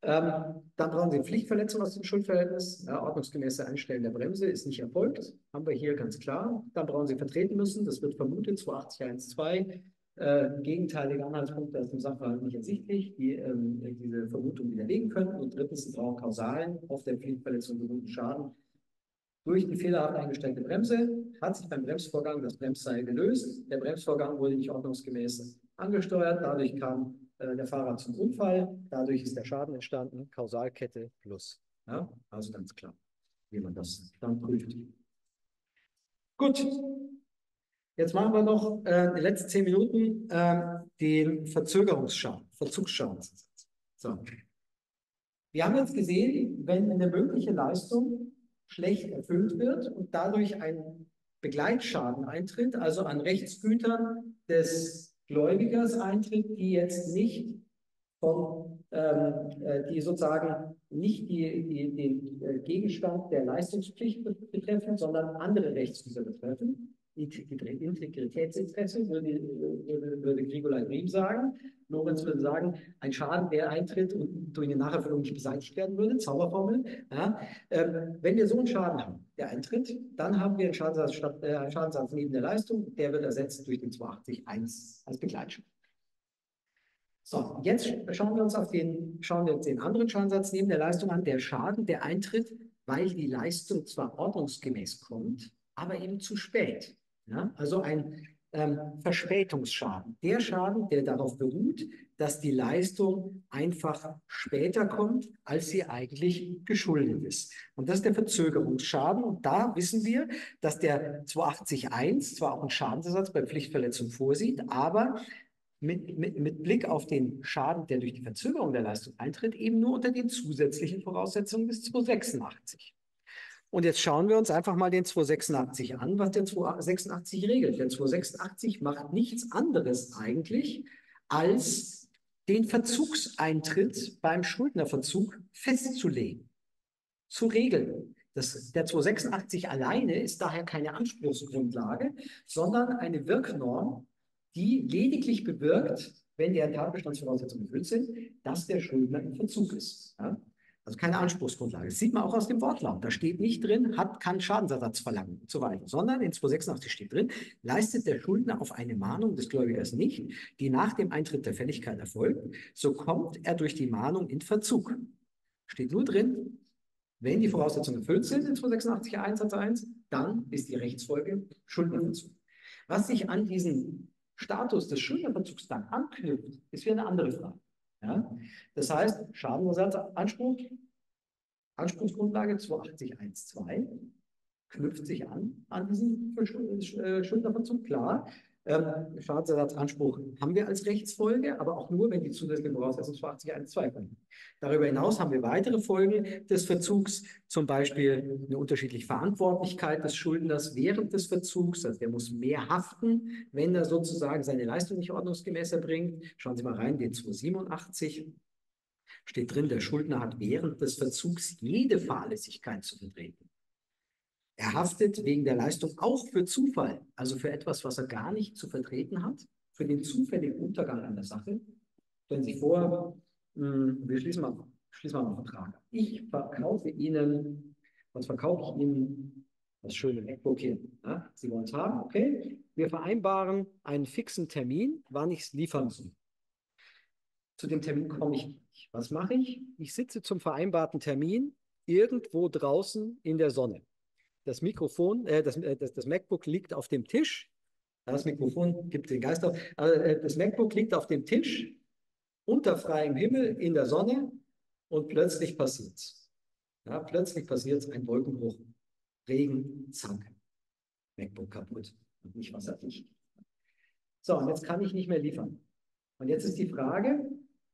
Speaker 1: Dann brauchen Sie Pflichtverletzung aus dem Schuldverhältnis. Ja, ordnungsgemäße Einstellen der Bremse ist nicht erfolgt. Haben wir hier ganz klar. Dann brauchen Sie vertreten müssen. Das wird vermutet, 280.1.2. Gegenteilige Anhaltspunkte aus dem Sachverhalt nicht ersichtlich, die diese Vermutung widerlegen können. Und drittens, Sie brauchen kausalen, auf der Pflichtverletzung beruhenden Schaden. Durch die fehlerhaft eingestellte Bremse hat sich beim Bremsvorgang das Bremsseil gelöst. Der Bremsvorgang wurde nicht ordnungsgemäß angesteuert. Dadurch kam der Fahrer zum Unfall. Dadurch ist der Schaden entstanden. Kausalkette plus. Ja, also ganz klar, wie man das dann prüft. Gut. Jetzt machen wir noch die letzten 10 Minuten den Verzögerungsschaden, Verzugsschaden. So. Wir haben jetzt gesehen, wenn eine mögliche Leistung schlecht erfüllt wird und dadurch ein Begleitschaden eintritt, also an Rechtsgütern des Gläubigers eintritt, die jetzt nicht die sozusagen nicht den Gegenstand der Leistungspflicht betreffen, sondern andere Rechtsgüter betreffen. Integritätsinteresse, würde Grigolay Riem sagen. Lorenz würde sagen, ein Schaden, der eintritt und durch eine Nacherfüllung nicht beseitigt werden würde, Zauberformel. Ja. Wenn wir so einen Schaden haben, der eintritt, dann haben wir einen Schadensersatz neben der Leistung, der wird ersetzt durch den 280.1 als Begleitschaden. So, jetzt schauen wir uns den anderen Schadensersatz neben der Leistung an, der Schaden, der eintritt, weil die Leistung zwar ordnungsgemäß kommt, aber eben zu spät. Ja? Also ein Verspätungsschaden. Der Schaden, der darauf beruht, dass die Leistung einfach später kommt, als sie eigentlich geschuldet ist. Und das ist der Verzögerungsschaden. Und da wissen wir, dass der 280.1 zwar auch einen Schadensersatz bei Pflichtverletzung vorsieht, aber mit Blick auf den Schaden, der durch die Verzögerung der Leistung eintritt, eben nur unter den zusätzlichen Voraussetzungen des 286. Und jetzt schauen wir uns einfach mal den 286 an, was der 286 regelt. Der 286 macht nichts anderes eigentlich, als den Verzugseintritt beim Schuldnerverzug festzulegen, zu regeln. Der 286 alleine ist daher keine Anspruchsgrundlage, sondern eine Wirknorm, die lediglich bewirkt, wenn die Tatbestandsvoraussetzungen erfüllt sind, dass der Schuldner im Verzug ist. Ja? Also keine Anspruchsgrundlage. Das sieht man auch aus dem Wortlaut. Da steht nicht drin, kann Schadensersatz verlangen und so weiter, sondern in 286 steht drin, leistet der Schuldner auf eine Mahnung des Gläubigers nicht, die nach dem Eintritt der Fälligkeit erfolgt, so kommt er durch die Mahnung in Verzug. Steht nur drin, wenn die Voraussetzungen erfüllt sind in 286 Absatz 1, dann ist die Rechtsfolge Schuldnerverzug. Was sich an diesen Status des Schuldnerverzugs dann anknüpft, ist wieder eine andere Frage. Ja? Das heißt, Schadensersatzanspruch, Anspruchsgrundlage 280.1.2 knüpft sich an diesen Schuldnerverzug, klar. Schadensersatzanspruch haben wir als Rechtsfolge, aber auch nur, wenn die zusätzliche Voraussetzung 280.1.2 kommen. Darüber hinaus haben wir weitere Folgen des Verzugs, zum Beispiel eine unterschiedliche Verantwortlichkeit des Schuldners während des Verzugs. Also der muss mehr haften, wenn er sozusagen seine Leistung nicht ordnungsgemäß erbringt. Schauen Sie mal rein, den 287 steht drin, der Schuldner hat während des Verzugs jede Fahrlässigkeit zu vertreten. Er haftet wegen der Leistung auch für Zufall, also für etwas, was er gar nicht zu vertreten hat, für den zufälligen Untergang einer Sache. Stellen Sie sich vor, wir schließen mal einen Vertrag. Ich verkaufe Ihnen, was verkaufe ich Ihnen? Das schöne MacBook hier. Ja, Sie wollen es haben, okay. Wir vereinbaren einen fixen Termin, wann ich es liefern soll. Zu dem Termin komme ich nicht. Was mache ich? Ich sitze zum vereinbarten Termin irgendwo draußen in der Sonne. Das Mikrofon, das MacBook liegt auf dem Tisch. Das Mikrofon gibt den Geist auf. Das MacBook liegt auf dem Tisch unter freiem Himmel in der Sonne und plötzlich passiert es. Ja, plötzlich passiert es, ein Wolkenbruch, Regen, zack, MacBook kaputt und nicht wasserdicht. So, und jetzt kann ich nicht mehr liefern. Und jetzt ist die Frage,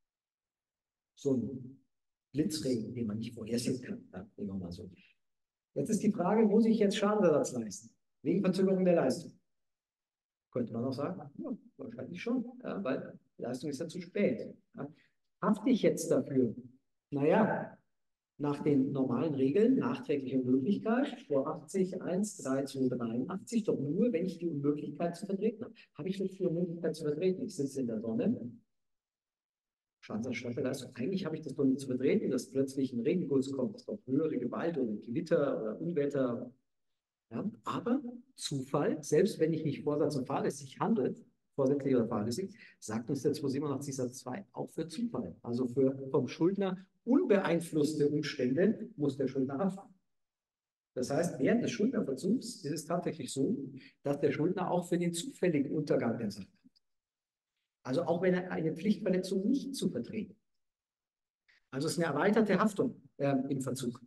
Speaker 1: so ein Blitzregen, den man nicht vorhersehen kann, ja, nehmen wir mal so. Jetzt ist die Frage, muss ich jetzt Schadensersatz leisten? Wegen Verzögerung der Leistung. Könnte man auch sagen, ja, wahrscheinlich schon, ja, weil die Leistung ist ja zu spät. Ja. Hafte ich jetzt dafür? Naja, nach den normalen Regeln, nachträgliche Unmöglichkeit, vor 80, 1, 3, 2, 83, doch nur, wenn ich die Unmöglichkeit zu vertreten habe. Habe ich nicht die Unmöglichkeit zu vertreten? Ich sitze in der Sonne, Schadensersatzstaffelleistung. Eigentlich habe ich das doch nicht zu vertreten, dass plötzlich ein Regenguss kommt, dass doch höhere Gewalt oder Gewitter oder Unwetter. Ja, aber Zufall, selbst wenn ich nicht vorsatz- und fahrlässig handle, vorsätzlich oder fahrlässig, sagt uns der 287 Satz 2 auch für Zufall. Also für vom Schuldner unbeeinflusste Umstände muss der Schuldner haften. Das heißt, während des Schuldnerverzugs ist es tatsächlich so, dass der Schuldner auch für den zufälligen Untergang der Sache hat. Also auch wenn er eine Pflichtverletzung nicht zu vertreten. Also es ist eine erweiterte Haftung im Verzug.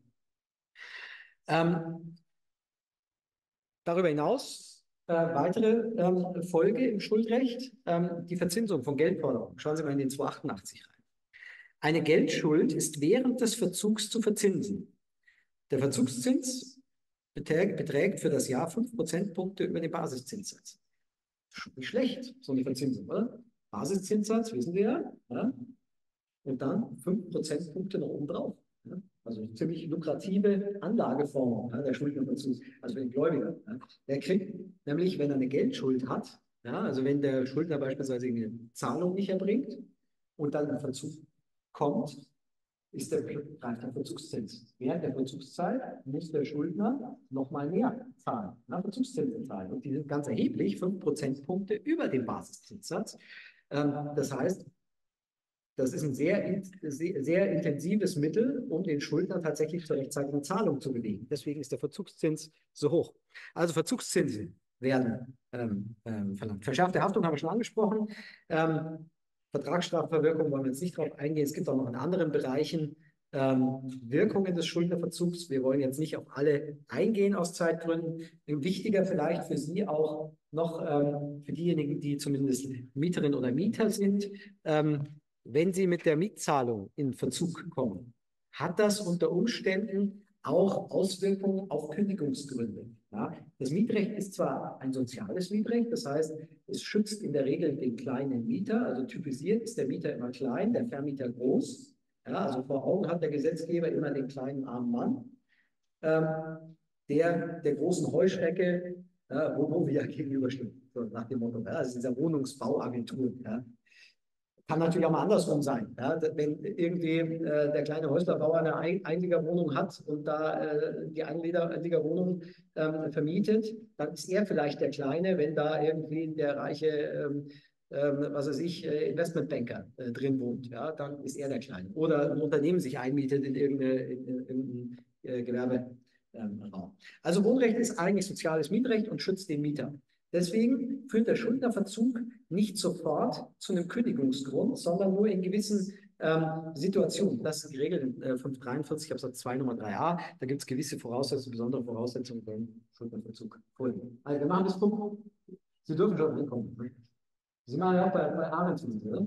Speaker 1: Darüber hinaus weitere Folge im Schuldrecht, die Verzinsung von Geldforderungen. Schauen Sie mal in den 288 rein. Eine Geldschuld ist während des Verzugs zu verzinsen. Der Verzugszins beträgt für das Jahr 5 Prozentpunkte über den Basiszinssatz. Schon nicht schlecht, so eine Verzinsung, oder? Basiszinssatz, wissen wir ja. Und dann 5 Prozentpunkte noch oben drauf. Ja? Also ziemlich lukrative Anlageform, ja, der Schuldnerverzug, also für den Gläubiger. Ja? Der kriegt nämlich, wenn er eine Geldschuld hat, ja, also wenn der Schuldner beispielsweise eine Zahlung nicht erbringt und dann ein Verzug kommt, greift der Verzugszins. Während der Verzugszeit muss der Schuldner nochmal mehr zahlen, Verzugszinsen zahlen. Und die sind ganz erheblich, 5 Prozentpunkte über dem Basiszinssatz. Das heißt, das ist ein sehr intensives Mittel, um den Schuldner tatsächlich zur rechtzeitigen Zahlung zu bewegen. Deswegen ist der Verzugszins so hoch. Also Verzugszinsen werden verlangt. Verschärfte Haftung haben wir schon angesprochen. Vertragsstrafverwirkung wollen wir jetzt nicht drauf eingehen. Es gibt auch noch in anderen Bereichen Wirkungen des Schuldnerverzugs. Wir wollen jetzt nicht auf alle eingehen aus Zeitgründen. Wichtiger vielleicht für Sie auch noch für diejenigen, die zumindest Mieterin oder Mieter sind. Wenn Sie mit der Mietzahlung in Verzug kommen, hat das unter Umständen auch Auswirkungen auf Kündigungsgründe. Ja? Das Mietrecht ist zwar ein soziales Mietrecht, das heißt, es schützt in der Regel den kleinen Mieter, also typisiert ist der Mieter immer klein, der Vermieter groß. Ja, also vor Augen hat der Gesetzgeber immer den kleinen armen Mann, der großen Heuschrecke, wo wir gegenüberstehen, so nach dem Motto, also dieser Wohnungsbauagentur. Ja. Kann natürlich auch mal andersrum sein. Ja? Wenn irgendwie der kleine Häuslerbauer eine Einliegerwohnung hat und da die Einliegerwohnung vermietet, dann ist er vielleicht der Kleine, wenn da irgendwie der reiche, was weiß ich, Investmentbanker drin wohnt. Ja? Dann ist er der Kleine. Oder ein Unternehmen sich einmietet in irgendein Gewerberaum. Also Wohnrecht ist eigentlich soziales Mietrecht und schützt den Mieter. Deswegen führt der Schuldnerverzug nicht sofort zu einem Kündigungsgrund, sondern nur in gewissen Situationen. Das ist die Regel in 543 Absatz 2 Nummer 3a. Da gibt es gewisse Voraussetzungen, besondere Voraussetzungen für den Schuldnerverzug. Also wir machen das Punkt. Sie dürfen schon ankommen. Sie machen ja auch bei Arendt, oder?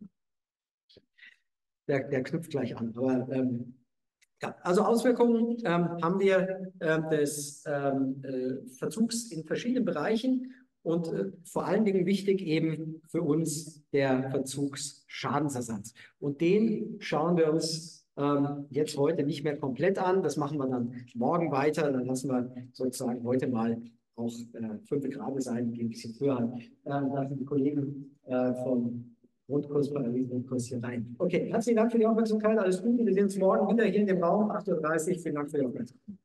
Speaker 1: Der knüpft gleich an. Aber ja, also Auswirkungen haben wir des Verzugs in verschiedenen Bereichen und vor allen Dingen wichtig eben für uns der Verzugsschadensersatz. Und den schauen wir uns jetzt heute nicht mehr komplett an. Das machen wir dann morgen weiter. Dann lassen wir sozusagen heute mal auch 5 Grad sein, gehen ein bisschen früher an. Da sind die Kollegen von Grundkurs, Parallelgrundkurs hier rein. Okay, herzlichen Dank für die Aufmerksamkeit. Alles Gute. Wir sehen uns morgen wieder hier in dem Raum, 8:30 Uhr. Vielen Dank für die Aufmerksamkeit.